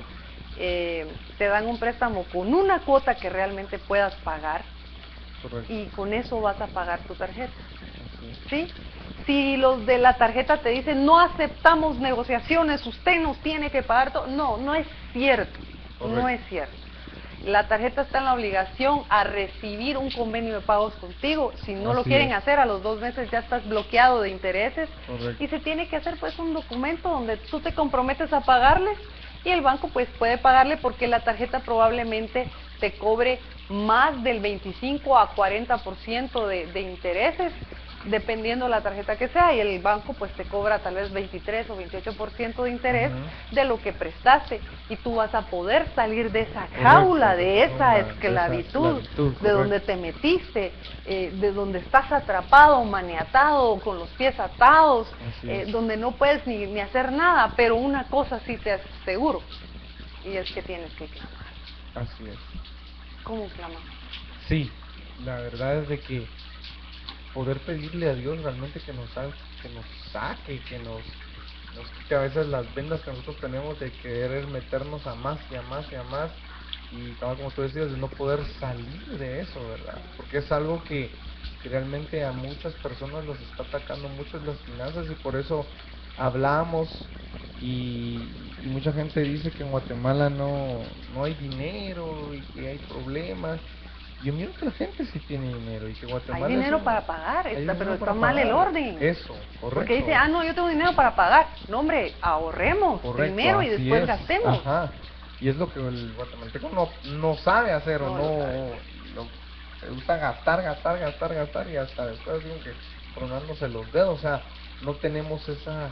Te dan un préstamo con una cuota que realmente puedas pagar. Y con eso vas a pagar tu tarjeta. ¿Sí? Si los de la tarjeta te dicen no aceptamos negociaciones, usted nos tiene que pagar todo, no es cierto. No es cierto. La tarjeta está en la obligación a recibir un convenio de pagos contigo. Si no lo quieren hacer, a los 2 meses ya estás bloqueado de intereses. Y se tiene que hacer pues un documento donde tú te comprometes a pagarles y el banco pues puede pagarle, porque la tarjeta probablemente te cobre más del 25 a 40% de intereses, dependiendo la tarjeta que sea, y el banco pues te cobra tal vez 23 o 28% de interés de lo que prestaste, y tú vas a poder salir de esa jaula, de esa esclavitud, de donde te metiste, de donde estás atrapado, maniatado, con los pies atados, donde no puedes ni hacer nada. Pero una cosa sí te aseguro, y es que tienes que clamar. Así es. ¿Cómo clamar? Sí, la verdad es de que poder pedirle a Dios realmente que nos saque, que nos quite a veces las vendas que nosotros tenemos de querer meternos a más y a más y a más, y como tú decías, de no poder salir de eso, ¿verdad? Porque es algo que realmente a muchas personas los está atacando mucho las finanzas, y por eso hablamos, y mucha gente dice que en Guatemala no hay dinero y que hay problemas. Yo miro que la gente sí tiene dinero y que Guatemala hay dinero para pagar, pero está mal el orden. Eso, correcto. Porque dice, no, yo tengo dinero para pagar. No, hombre, ahorremos primero y después gastemos. Y es lo que el guatemalteco no sabe hacer, o no le gusta gastar, y hasta después digo que tronándose los dedos. O sea, no tenemos esa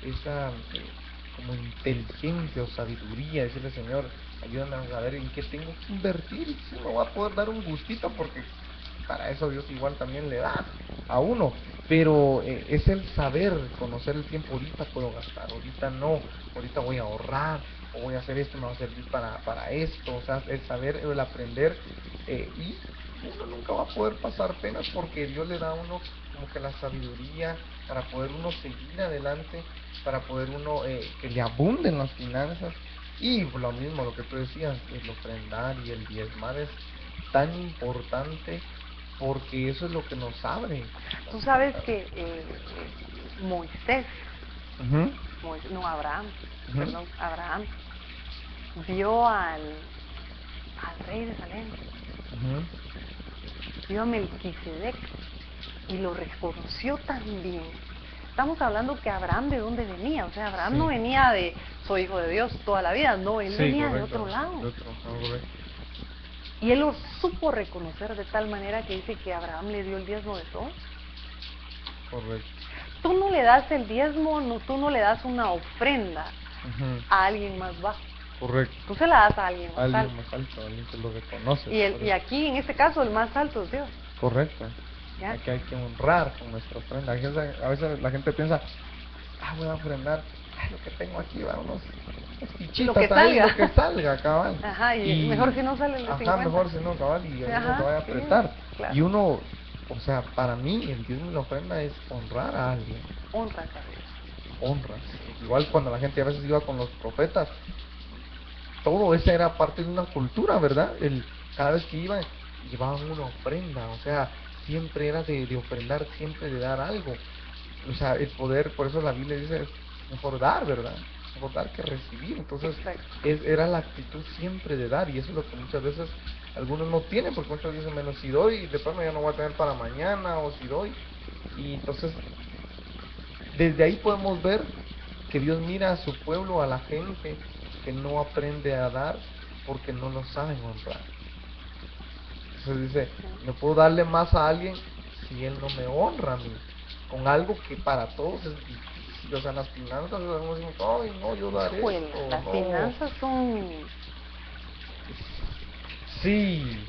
como inteligencia o sabiduría, decirle, Señor, ayúdame a saber en qué tengo que invertir, y si me voy a poder dar un gustito, porque para eso Dios igual también le da a uno, pero es el saber, conocer el tiempo. Ahorita puedo gastar, ahorita no, ahorita voy a ahorrar, o voy a hacer esto, me va a servir para esto. O sea, el saber, el aprender, y uno nunca va a poder pasar penas porque Dios le da a uno como que la sabiduría para poder uno seguir adelante, para poder uno que le abunden las finanzas. Y lo mismo, lo que tú decías, el ofrendar y el diezmar es tan importante porque eso es lo que nos abre. Tú sabes que Moisés, Ujú, no, Abraham, ujú, perdón, Abraham, vio al rey de Salem, ujú. vio a Melquisedec y lo reconoció también. Estamos hablando que Abraham, ¿de dónde venía? O sea, Abraham Sí. no venía de soy hijo de Dios toda la vida, no, él Sí, venía de correcto, otro lado. de otro, correcto. Y él lo supo reconocer de tal manera que dice que Abraham le dio el diezmo de todo. Correcto. Tú no le das el diezmo, no, tú no le das una ofrenda Ujú, a alguien más bajo. correcto. Tú se la das a alguien más Alguien alto. más alto, alguien que lo reconoce. Y aquí, en este caso, el más alto es Dios. Correcto. ¿Ya? Aquí hay que honrar con nuestra ofrenda. A veces la gente piensa, voy a ofrendar, lo que tengo aquí, va, unos fichitas Lo que ahí, salga. lo que salga, cabal. Ajá, y mejor si no sale el de 50. Mejor si no, cabal, y ahí no Ajá, te vaya a sí, apretar. claro. Y uno, o sea, para mí, el diezmo y la ofrenda es honrar a alguien. Honras a Dios. Honras. Igual cuando la gente a veces iba con los profetas, todo eso era parte de una cultura, ¿verdad? Cada vez que iban, llevaban una ofrenda, o sea, siempre era de ofrendar, siempre de dar algo. O sea, el poder, por eso la Biblia dice, es mejor dar, ¿verdad? Mejor dar que recibir. Entonces, era la actitud siempre de dar, y eso es lo que muchas veces algunos no tienen, porque muchos dicen, menos si doy, de pronto ya no voy a tener para mañana, o si doy. Y entonces, desde ahí podemos ver que Dios mira a su pueblo, a la gente que no aprende a dar porque no lo saben honrar. Entonces dice, no puedo darle más a alguien si él no me honra a mí, con algo que para todos es difícil. O sea, las finanzas, algunos decimos, ay, no, yo daré esto, Las no. finanzas son Sí,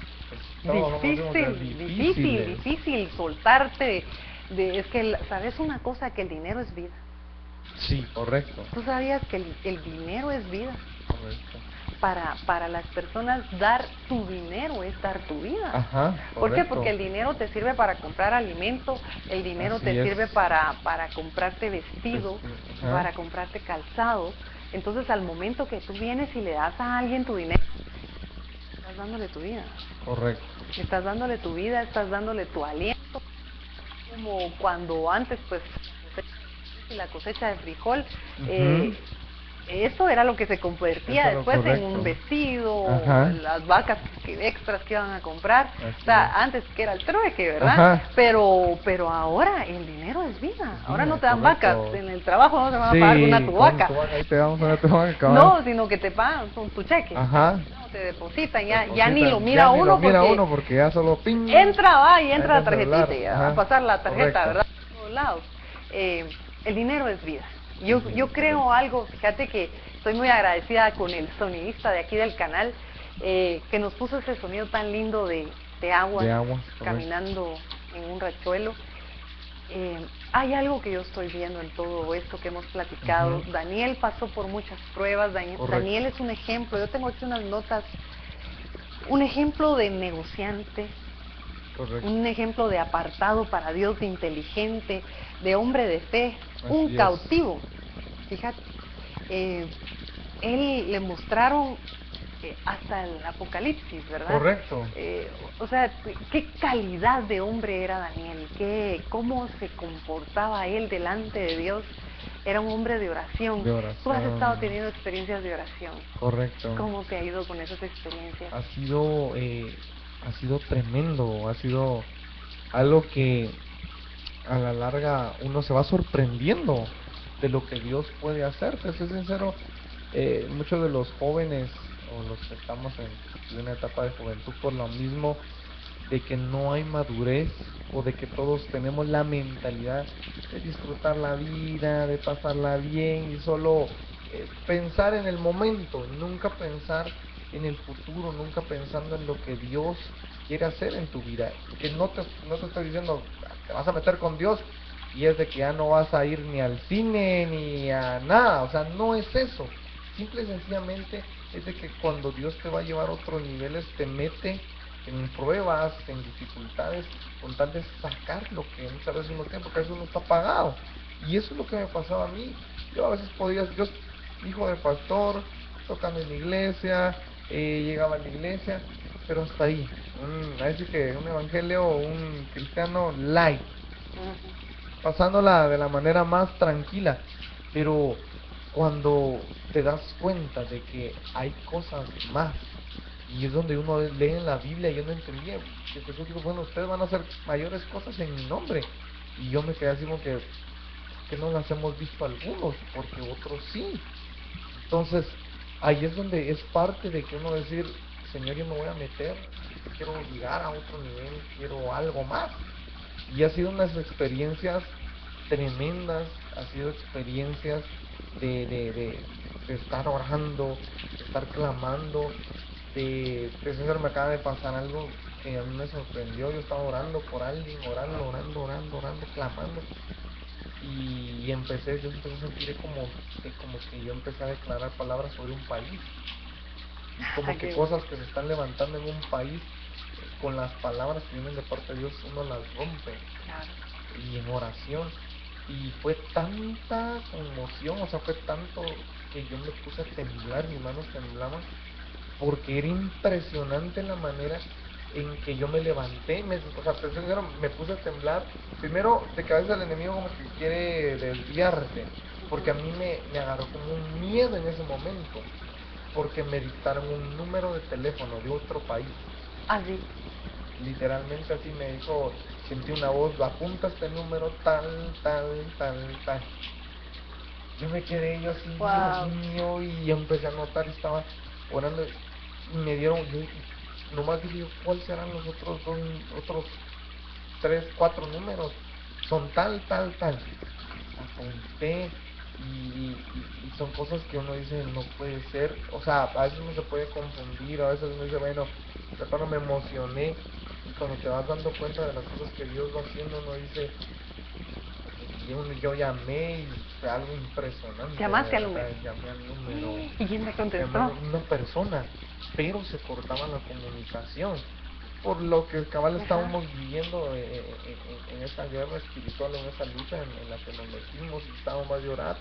difícil soltarte es que, ¿sabes una cosa? Que el dinero es vida. Sí, correcto. ¿Tú sabías que el dinero es vida? Correcto. Para las personas, dar tu dinero es dar tu vida. Ajá, ¿Por qué? correcto. Porque el dinero te sirve para comprar alimento, el dinero te sirve para comprarte vestido, para comprarte calzado. Entonces, al momento que tú vienes y le das a alguien tu dinero, estás dándole tu vida. Correcto. Estás dándole tu vida, estás dándole tu aliento. Como cuando antes, pues, la cosecha de frijol, eso era lo que se convertía después en un vestido, las vacas extras que iban a comprar. O sea, antes que era el trueque, ¿verdad? Pero ahora el dinero es vida. Ahora no te dan vacas, en el trabajo no te van a pagar una tu vaca. Ahí te damos una tu vaca. No, sino que te pagan con tu cheque. Ajá. No, te depositan, ya ni lo mira uno porque ya solo ping. Entra la tarjetita y a pasar la tarjeta, ¿verdad? A todos lados. El dinero es vida. Yo creo algo, fíjate que estoy muy agradecida con el sonidista de aquí del canal, que nos puso ese sonido tan lindo de agua caminando en un rachuelo. Hay algo que yo estoy viendo en todo esto que hemos platicado. Daniel pasó por muchas pruebas. Daniel es un ejemplo. Yo tengo aquí unas notas. Un ejemplo de negociante. Correcto. Un ejemplo de apartado para Dios, de inteligente, de hombre de fe, un cautivo. Fíjate, él le mostraron hasta el Apocalipsis, ¿verdad? Correcto. O sea, qué calidad de hombre era Daniel, cómo se comportaba él delante de Dios. Era un hombre de oración. Tú has estado teniendo experiencias de oración. Correcto. ¿Cómo te ha ido con esas experiencias? Ha sido tremendo, ha sido algo que a la larga uno se va sorprendiendo de lo que Dios puede hacer. Te soy sincero, muchos de los jóvenes o los que estamos en una etapa de juventud, por lo mismo de que no hay madurez o de que todos tenemos la mentalidad de disfrutar la vida, de pasarla bien y solo pensar en el momento, nunca pensar en el futuro, nunca pensando en lo que Dios quiere hacer en tu vida. Que no te estoy diciendo, te vas a meter con Dios y es de que ya no vas a ir ni al cine ni a nada, o sea, no es eso. Simple y sencillamente es de que cuando Dios te va a llevar a otros niveles, te mete en pruebas, en dificultades, con tal de sacar lo que muchas veces uno tiene, porque a veces uno está apagado. Y eso es lo que me pasaba a mí. Yo a veces podía, yo, hijo de pastor, tocando en la iglesia, llegaba a la iglesia, pero hasta ahí. Así que un evangelio, un cristiano light, pasándola de la manera más tranquila. Pero cuando te das cuenta de que hay cosas más, y es donde uno lee en la Biblia, y yo no entendía, que Jesús dijo, bueno, ustedes van a hacer mayores cosas en mi nombre. Y yo me quedé así como que no las hemos visto algunos, porque otros sí. Entonces, ahí es donde es parte de que uno decir, Señor, yo me voy a meter, quiero llegar a otro nivel, quiero algo más. Y ha sido unas experiencias tremendas, ha sido experiencias de estar orando, de estar clamando, César, me acaba de pasar algo que a mí me sorprendió. Yo estaba orando por alguien, orando, clamando, y yo empecé a sentir como que yo empecé a declarar palabras sobre un país, y como que Qué bueno. cosas que se están levantando en un país, con las palabras que vienen de parte de Dios, uno las rompe, Claro. y en oración. Y fue tanta conmoción, o sea, fue tanto que yo me puse a temblar, mis manos temblaban, porque era impresionante la manera en que yo me levanté, o sea, primero me puse a temblar, primero de que a veces el enemigo como que quiere desviarte, porque a mí me agarró como un miedo en ese momento, porque me dictaron un número de teléfono de otro país, Así. literalmente así me dijo, sentí una voz, apunta este número tal. Yo me quedé yo así, Dios Wow. mío, y empecé a notar, estaba orando, y me dieron, yo nomás dije yo, ¿cuáles serán los otros 3, 4 números? Son tal. Apunté, y son cosas que uno dice, no puede ser, o sea, a veces uno se puede confundir, a veces uno dice, bueno, de pronto me emocioné, y cuando te vas dando cuenta de las cosas que Dios va haciendo, uno dice, yo llamé y fue algo impresionante, de Llamaste al número. verdad, llamé al número, ¿Y quién te llamé a contestó? una persona, pero se cortaba la comunicación, por lo que cabal Ajá. estábamos viviendo en esa guerra espiritual, en esa lucha en la que nos metimos, y estábamos a llorar,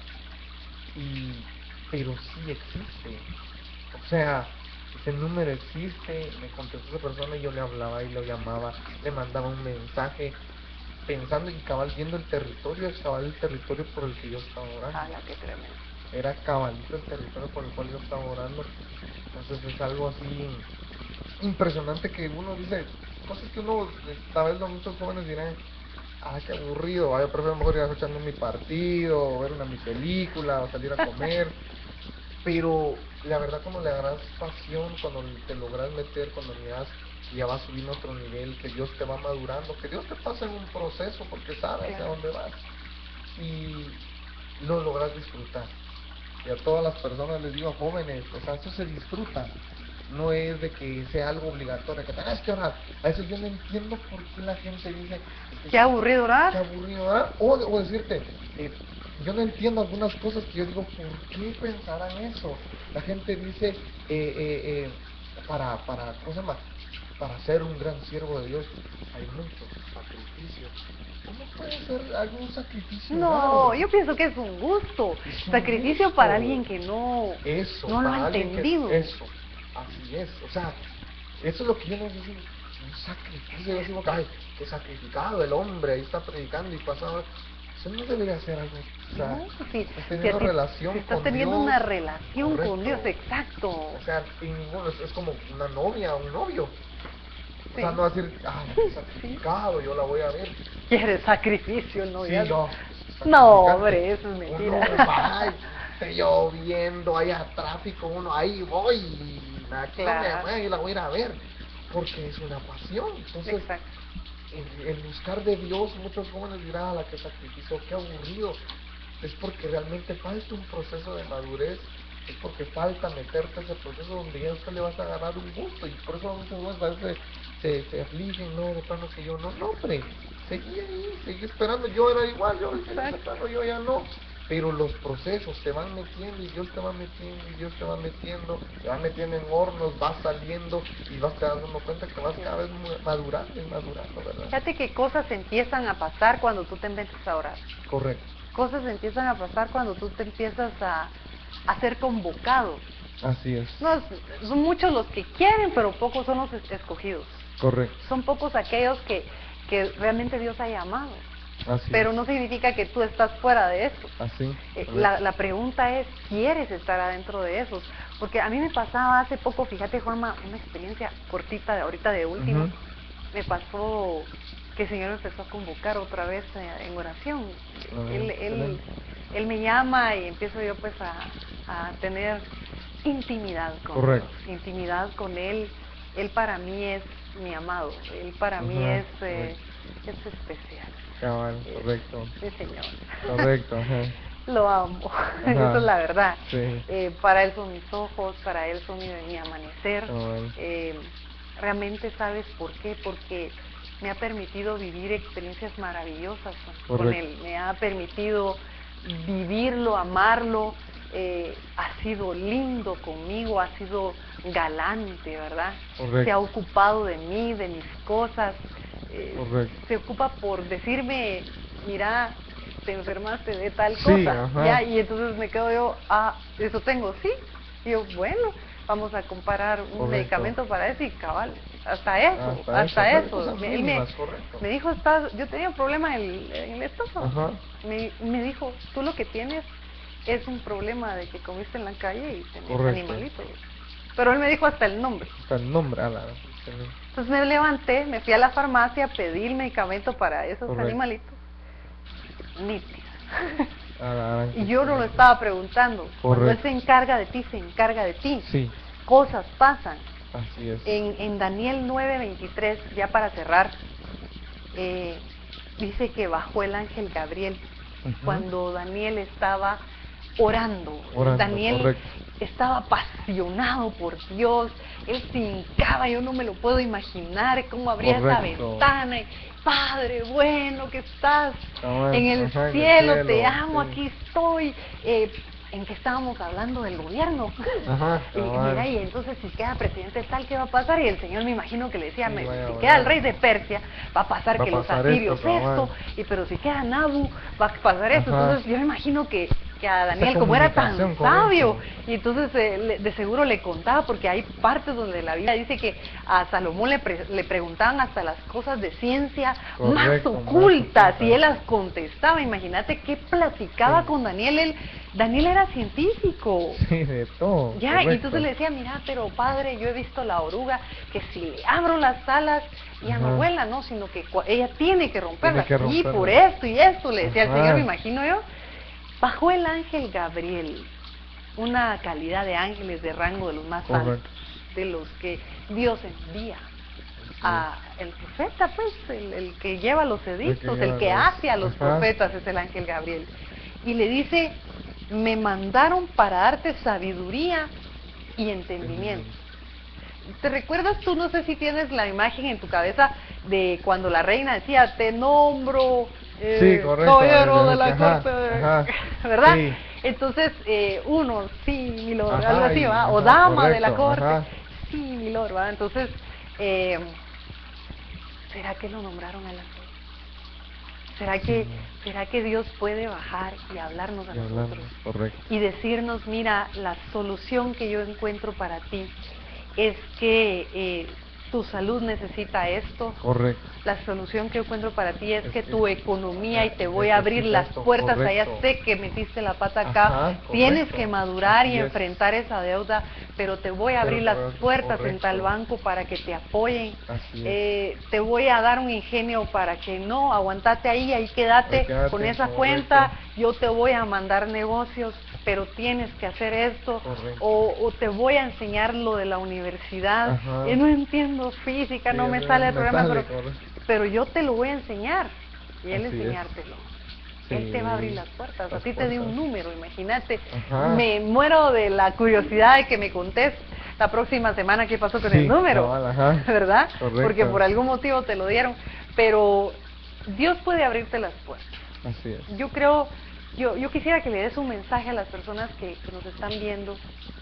pero sí existe, o sea, ese número existe, me contestó esa persona, y yo le hablaba y lo llamaba, le mandaba un mensaje, pensando y cabal viendo el territorio, es cabal el territorio por el que yo estaba orando. Ala, qué tremendo. Era cabalito el territorio por el cual yo estaba orando. Entonces es algo así impresionante, que uno dice, cosas que uno, tal vez muchos jóvenes dirán, ah, qué aburrido, yo prefiero mejor ir a echando mi partido, o ver mi película, o salir a comer. Pero la verdad, cuando le agarras pasión, cuando te logras meter, cuando miras que ya vas subiendo a otro nivel, que Dios te va madurando, que Dios te pasa en un proceso porque sabe hacia Claro. dónde vas, y lo logras disfrutar. Y a todas las personas les digo, jóvenes, o sea, eso se disfruta. No es de que sea algo obligatorio, que tengas que orar. A veces yo no entiendo por qué la gente dice, Qué aburrido qué orar. aburrido orar. O decirte, yo no entiendo algunas cosas que yo digo, ¿por qué pensarán eso? La gente dice, ¿cómo se llama? Para ser un gran siervo de Dios hay muchos sacrificios. ¿Cómo puede ser algún sacrificio No, raro? yo pienso que es un gusto. Es un Sacrificio gusto. para alguien que Eso, no lo ha para alguien que es entendido. eso. Así es. O sea, eso es lo que yo no necesito. Un sacrificio. Yo digo, ay, qué sacrificado el hombre, ahí está predicando y pasando. Eso no debería ser algo. O sea, No, si, estás si a teniendo ti, si relación estás con teniendo Dios. una relación con Correcto. Dios, exacto. O sea, en ninguno, es como una novia, un novio. O sea, Sí, no va a decir, ay, qué sí. sacrificado, yo la voy a ver. ¿Quieres sacrificio, no? Sí, no, No, sacrificante. hombre, eso es Uno mentira. va, esté lloviendo, haya tráfico, uno ahí voy, y aquí donde Claro, me la voy a ir a ver, porque es una pasión. Entonces, exacto. el buscar de Dios, muchos jóvenes dirán, a la que sacrificio, qué aburrido. Es porque realmente falta un proceso de madurez, es porque falta meterte a ese proceso donde ya usted le vas a agarrar un gusto, y por eso muchas veces se afligen, no, de plano que yo no, no, hombre, seguí ahí, seguí esperando, yo era igual, yo decía, de plano, yo ya no, pero los procesos se van metiendo, y Dios te va metiendo, y Dios te va metiendo en hornos, vas saliendo, y vas te dando cuenta que vas cada vez madurando y madurando, ¿verdad? Fíjate que cosas empiezan a pasar cuando tú te empiezas a orar. Correcto. Cosas empiezan a pasar cuando tú te empiezas a ser convocado. Así es. No, son muchos los que quieren, pero pocos son los escogidos. Correcto. Son pocos aquellos que realmente Dios ha llamado. Así pero es. no significa que tú estás fuera de eso. Así. La pregunta es, ¿quieres estar adentro de esos? Porque a mí me pasaba hace poco, fíjate Juanma, una experiencia cortita de ahorita de último. Me pasó que el Señor me empezó a convocar otra vez en oración. Él me llama y empiezo yo pues a tener intimidad con Dios, intimidad con Él. Él para mí es mi amado, Él para mí es especial. Cabal, correcto. Sí, Señor. Correcto, Lo amo, eso es la verdad. Sí. Para Él son mis ojos, para Él son mi amanecer. Realmente, ¿sabes por qué? Porque me ha permitido vivir experiencias maravillosas con Él, me ha permitido vivirlo, amarlo. Ha sido lindo conmigo, ha sido galante, ¿verdad? Se ha ocupado de mí, de mis cosas. Se ocupa por decirme, mira, te enfermaste de tal cosa, ¿ya? Y entonces me quedo yo, eso tengo, sí. Y yo, bueno, vamos a comparar un medicamento para eso, y cabal, hasta eso. Él me dijo, yo tenía un problema en el estómago. Me dijo, tú lo que tienes es un problema de que comiste en la calle y tenés animalitos. Pero él me dijo hasta el nombre. Hasta el nombre, Entonces me levanté, me fui a la farmacia, pedí el medicamento para esos animalitos. Nítida. Y yo no lo estaba preguntando. Cuando Él se encarga de ti, se encarga de ti. Sí. Cosas pasan. Así es. En Daniel 9:23, ya para cerrar, dice que bajó el ángel Gabriel cuando Daniel estaba orando. Daniel estaba apasionado por Dios, él se hincaba, yo no me lo puedo imaginar cómo abría esa ventana y, Padre bueno que estás en el cielo, te amo, aquí estoy. En que estábamos hablando del gobierno. Y mira, y entonces si queda presidente tal, ¿qué va a pasar? Y el Señor me imagino que le decía, si queda el rey de Persia, va a pasar que los asirios pero si queda Nabu, va a pasar esto. Entonces yo me imagino que a Daniel, como era tan sabio, y entonces de seguro le contaba, porque hay partes donde la Biblia dice que a Salomón le preguntaban hasta las cosas de ciencia más ocultas, y él las contestaba. Imagínate qué platicaba con Daniel. Daniel era científico. Sí, de todo. Ya, y entonces le decía, mira, pero padre, yo he visto la oruga, que si le abro las alas, ya no vuela, ¿no? Sino que ella tiene que romperlas. Y por esto y esto, le decía al Señor, me imagino yo. Bajó el ángel Gabriel, una calidad de ángeles de rango de los más altos, de los que Dios envía a el profeta, pues, el que lleva los edictos, el que hace a los profetas es el ángel Gabriel. Y le dice, me mandaron para darte sabiduría y entendimiento. ¿Te recuerdas tú, no sé si tienes la imagen en tu cabeza de cuando la reina decía, te nombro caballero de la corte, ¿verdad? Sí. Entonces, sí, mi lord, algo así, ¿va? O dama de la corte, sí, mi lord, ¿va? Entonces, ¿será que lo nombraron a las dos? ¿Será que Dios puede bajar y hablarnos a nosotros? Y decirnos, mira, la solución que yo encuentro para ti es que tu salud necesita esto. La solución que yo encuentro para ti es que tu economía, y te voy a abrir las puertas. Ya sé que metiste la pata acá, tienes que madurar y enfrentar esa deuda, pero te voy a abrir las puertas en tal banco para que te apoyen. Te voy a dar un ingenio para que no, aguantate ahí quédate con esa cuenta. Yo te voy a mandar negocios, pero tienes que hacer esto, o te voy a enseñar lo de la universidad. Yo no entiendo física, no me sale el programa, pero yo te lo voy a enseñar, y él enseñártelo. Él te va a abrir Sí, las puertas. A las ti te dio un puertas. número, imagínate. Ajá. Me muero de la curiosidad de que me contés la próxima semana qué pasó con el Sí, número, cabal, ajá. ¿verdad? Porque Correcto. por algún motivo te lo dieron. Pero Dios puede abrirte las puertas. Así es. Yo creo, yo quisiera que le des un mensaje a las personas que nos están viendo,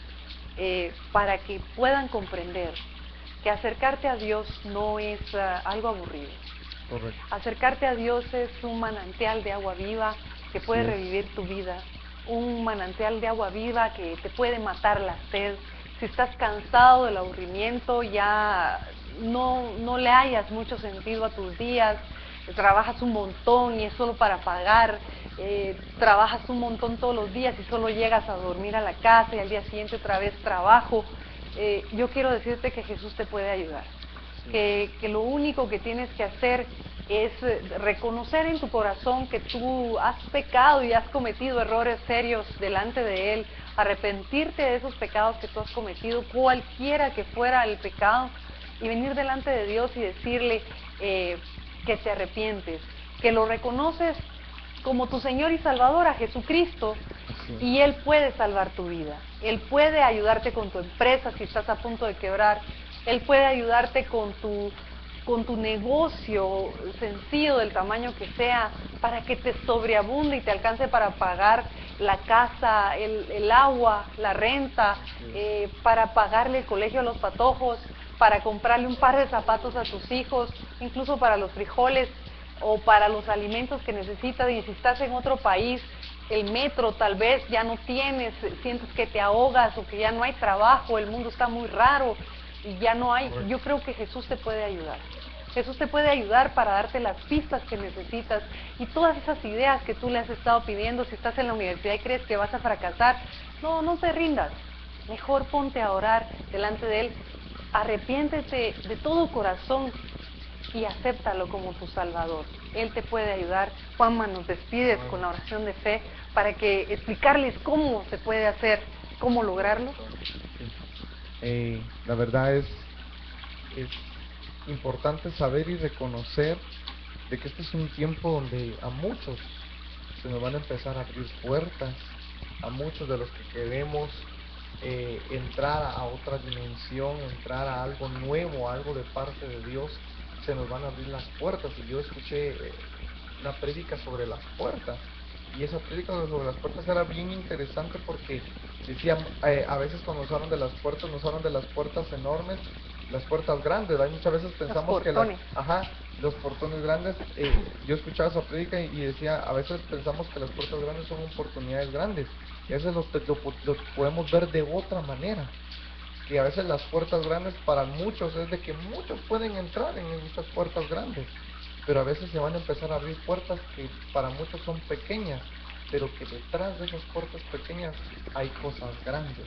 para que puedan comprender que acercarte a Dios no es algo aburrido. Correcto. Acercarte a Dios es un manantial de agua viva que Así puede es. revivir tu vida, un manantial de agua viva que te puede matar la sed. Si estás cansado del aburrimiento, ya no le hayas mucho sentido a tus días, trabajas un montón y es solo para pagar, trabajas un montón todos los días y solo llegas a dormir a la casa y al día siguiente otra vez trabajo. Yo quiero decirte que Jesús te puede ayudar. Que lo único que tienes que hacer es reconocer en tu corazón que tú has pecado y has cometido errores serios delante de Él, arrepentirte de esos pecados que tú has cometido, cualquiera que fuera el pecado, y venir delante de Dios y decirle que te arrepientes, que lo reconoces como tu Señor y Salvador, a Jesucristo, Así. y Él puede salvar tu vida. Él puede ayudarte con tu empresa si estás a punto de quebrar. Él puede ayudarte con tu negocio sencillo del tamaño que sea, para que te sobreabunde y te alcance para pagar la casa, el agua, la renta, para pagarle el colegio a los patojos, para comprarle un par de zapatos a tus hijos, incluso para los frijoles o para los alimentos que necesitas. Y si estás en otro país, el metro tal vez ya no tienes, sientes que te ahogas o que ya no hay trabajo, el mundo está muy raro y ya no hay. Yo creo que Jesús te puede ayudar. Jesús te puede ayudar para darte las pistas que necesitas y todas esas ideas que tú le has estado pidiendo. Si estás en la universidad y crees que vas a fracasar, no te rindas. Mejor ponte a orar delante de Él. Arrepiéntete de todo corazón y acéptalo como tu Salvador. Él te puede ayudar. Juanma, nos despides con la oración de fe para que explicarles cómo se puede hacer, cómo lograrlo. La verdad es importante saber y reconocer de que este es un tiempo donde a muchos se nos van a empezar a abrir puertas, a muchos de los que queremos entrar a otra dimensión, entrar a algo nuevo, algo de parte de Dios, se nos van a abrir las puertas. Y yo escuché una prédica sobre las puertas, y esa prédica sobre las puertas era bien interesante porque decían, a veces cuando nos hablan de las puertas enormes, las puertas grandes, hay muchas veces pensamos que los portones grandes, yo escuchaba esa prédica y decía, a veces pensamos que las puertas grandes son oportunidades grandes, y a veces lo podemos ver de otra manera, que a veces las puertas grandes para muchos es de que muchos pueden entrar en estas puertas grandes, pero a veces se van a empezar a abrir puertas que para muchos son pequeñas, pero que detrás de esas puertas pequeñas hay cosas grandes.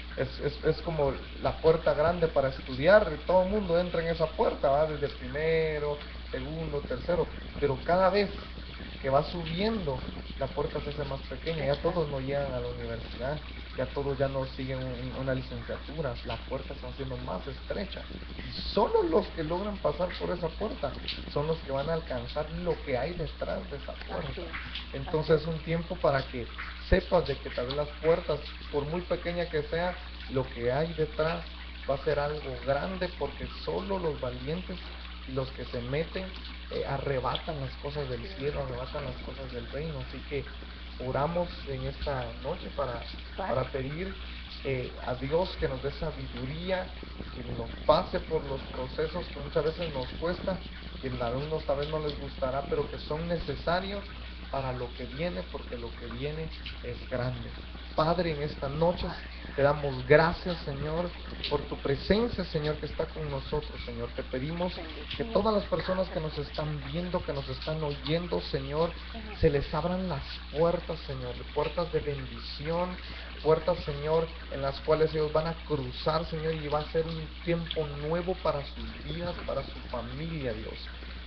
Es como la puerta grande para estudiar, todo el mundo entra en esa puerta, va desde primero, segundo, tercero, pero cada vez que va subiendo, la puerta se hace más pequeña, ya todos no llegan a la universidad, ya todos ya no siguen una licenciatura, la puerta está haciendo más estrecha, y solo los que logran pasar por esa puerta son los que van a alcanzar lo que hay detrás de esa puerta. Entonces es un tiempo para que sepas de que tal vez las puertas, por muy pequeña que sea, lo que hay detrás va a ser algo grande, porque solo los valientes y los que se meten arrebatan las cosas del cielo, arrebatan las cosas del reino. Así que oramos en esta noche para pedir a Dios que nos dé sabiduría, que nos pase por los procesos que muchas veces nos cuesta, que a algunos tal vez no les gustará, pero que son necesarios para lo que viene, porque lo que viene es grande. Padre, en esta noche te damos gracias, Señor, por tu presencia, Señor, que está con nosotros, Señor. Te pedimos que todas las personas que nos están viendo, que nos están oyendo, Señor, se les abran las puertas, Señor, puertas de bendición, puertas, Señor, en las cuales ellos van a cruzar, Señor, y va a ser un tiempo nuevo para sus vidas, para su familia, Dios.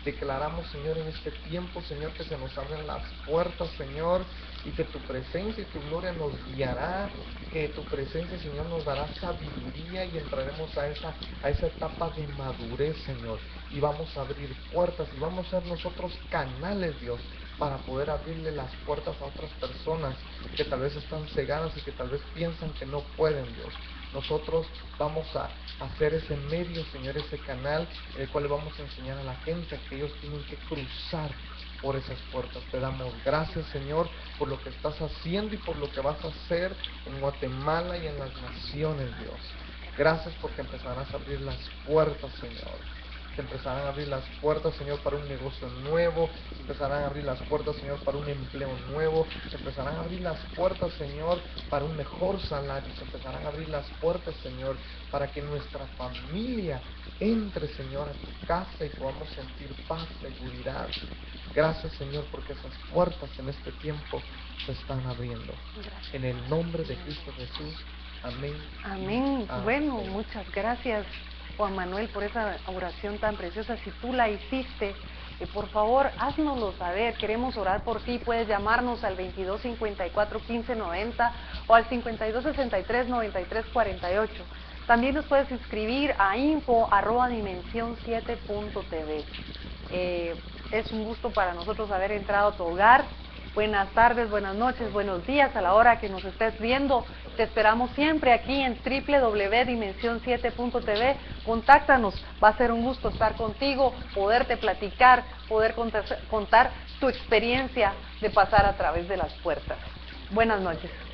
Declaramos, Señor, en este tiempo, Señor, que se nos abren las puertas, Señor, y que tu presencia y tu gloria nos guiará, que tu presencia, Señor, nos dará sabiduría y entraremos a esa etapa de madurez, Señor, y vamos a abrir puertas y vamos a ser nosotros canales, Dios, para poder abrirle las puertas a otras personas que tal vez están cegadas y que tal vez piensan que no pueden, Dios. Nosotros vamos a hacer ese medio, Señor, ese canal, el cual le vamos a enseñar a la gente que ellos tienen que cruzar por esas puertas. Te damos gracias, Señor, por lo que estás haciendo y por lo que vas a hacer en Guatemala y en las naciones, Dios. Gracias porque empezarás a abrir las puertas, Señor. Se empezarán a abrir las puertas, Señor, para un negocio nuevo. Se empezarán a abrir las puertas, Señor, para un empleo nuevo. Se empezarán a abrir las puertas, Señor, para un mejor salario. Se empezarán a abrir las puertas, Señor, para que nuestra familia entre, Señor, a tu casa y podamos sentir paz, seguridad. Gracias, Señor, porque esas puertas en este tiempo se están abriendo. Gracias. En el nombre de Cristo Jesús. Amén. Amén. Amén. Bueno, muchas gracias, Juan Manuel, por esa oración tan preciosa. Si tú la hiciste, por favor, háznoslo saber. Queremos orar por ti. Puedes llamarnos al 2254-1590 o al 5263-9348. También nos puedes inscribir a info@dimension7.tv. Es un gusto para nosotros haber entrado a tu hogar. Buenas tardes, buenas noches, buenos días a la hora que nos estés viendo. Te esperamos siempre aquí en www.dimension7.tv. Contáctanos, va a ser un gusto estar contigo, poderte platicar, poder contar tu experiencia de pasar a través de las puertas. Buenas noches.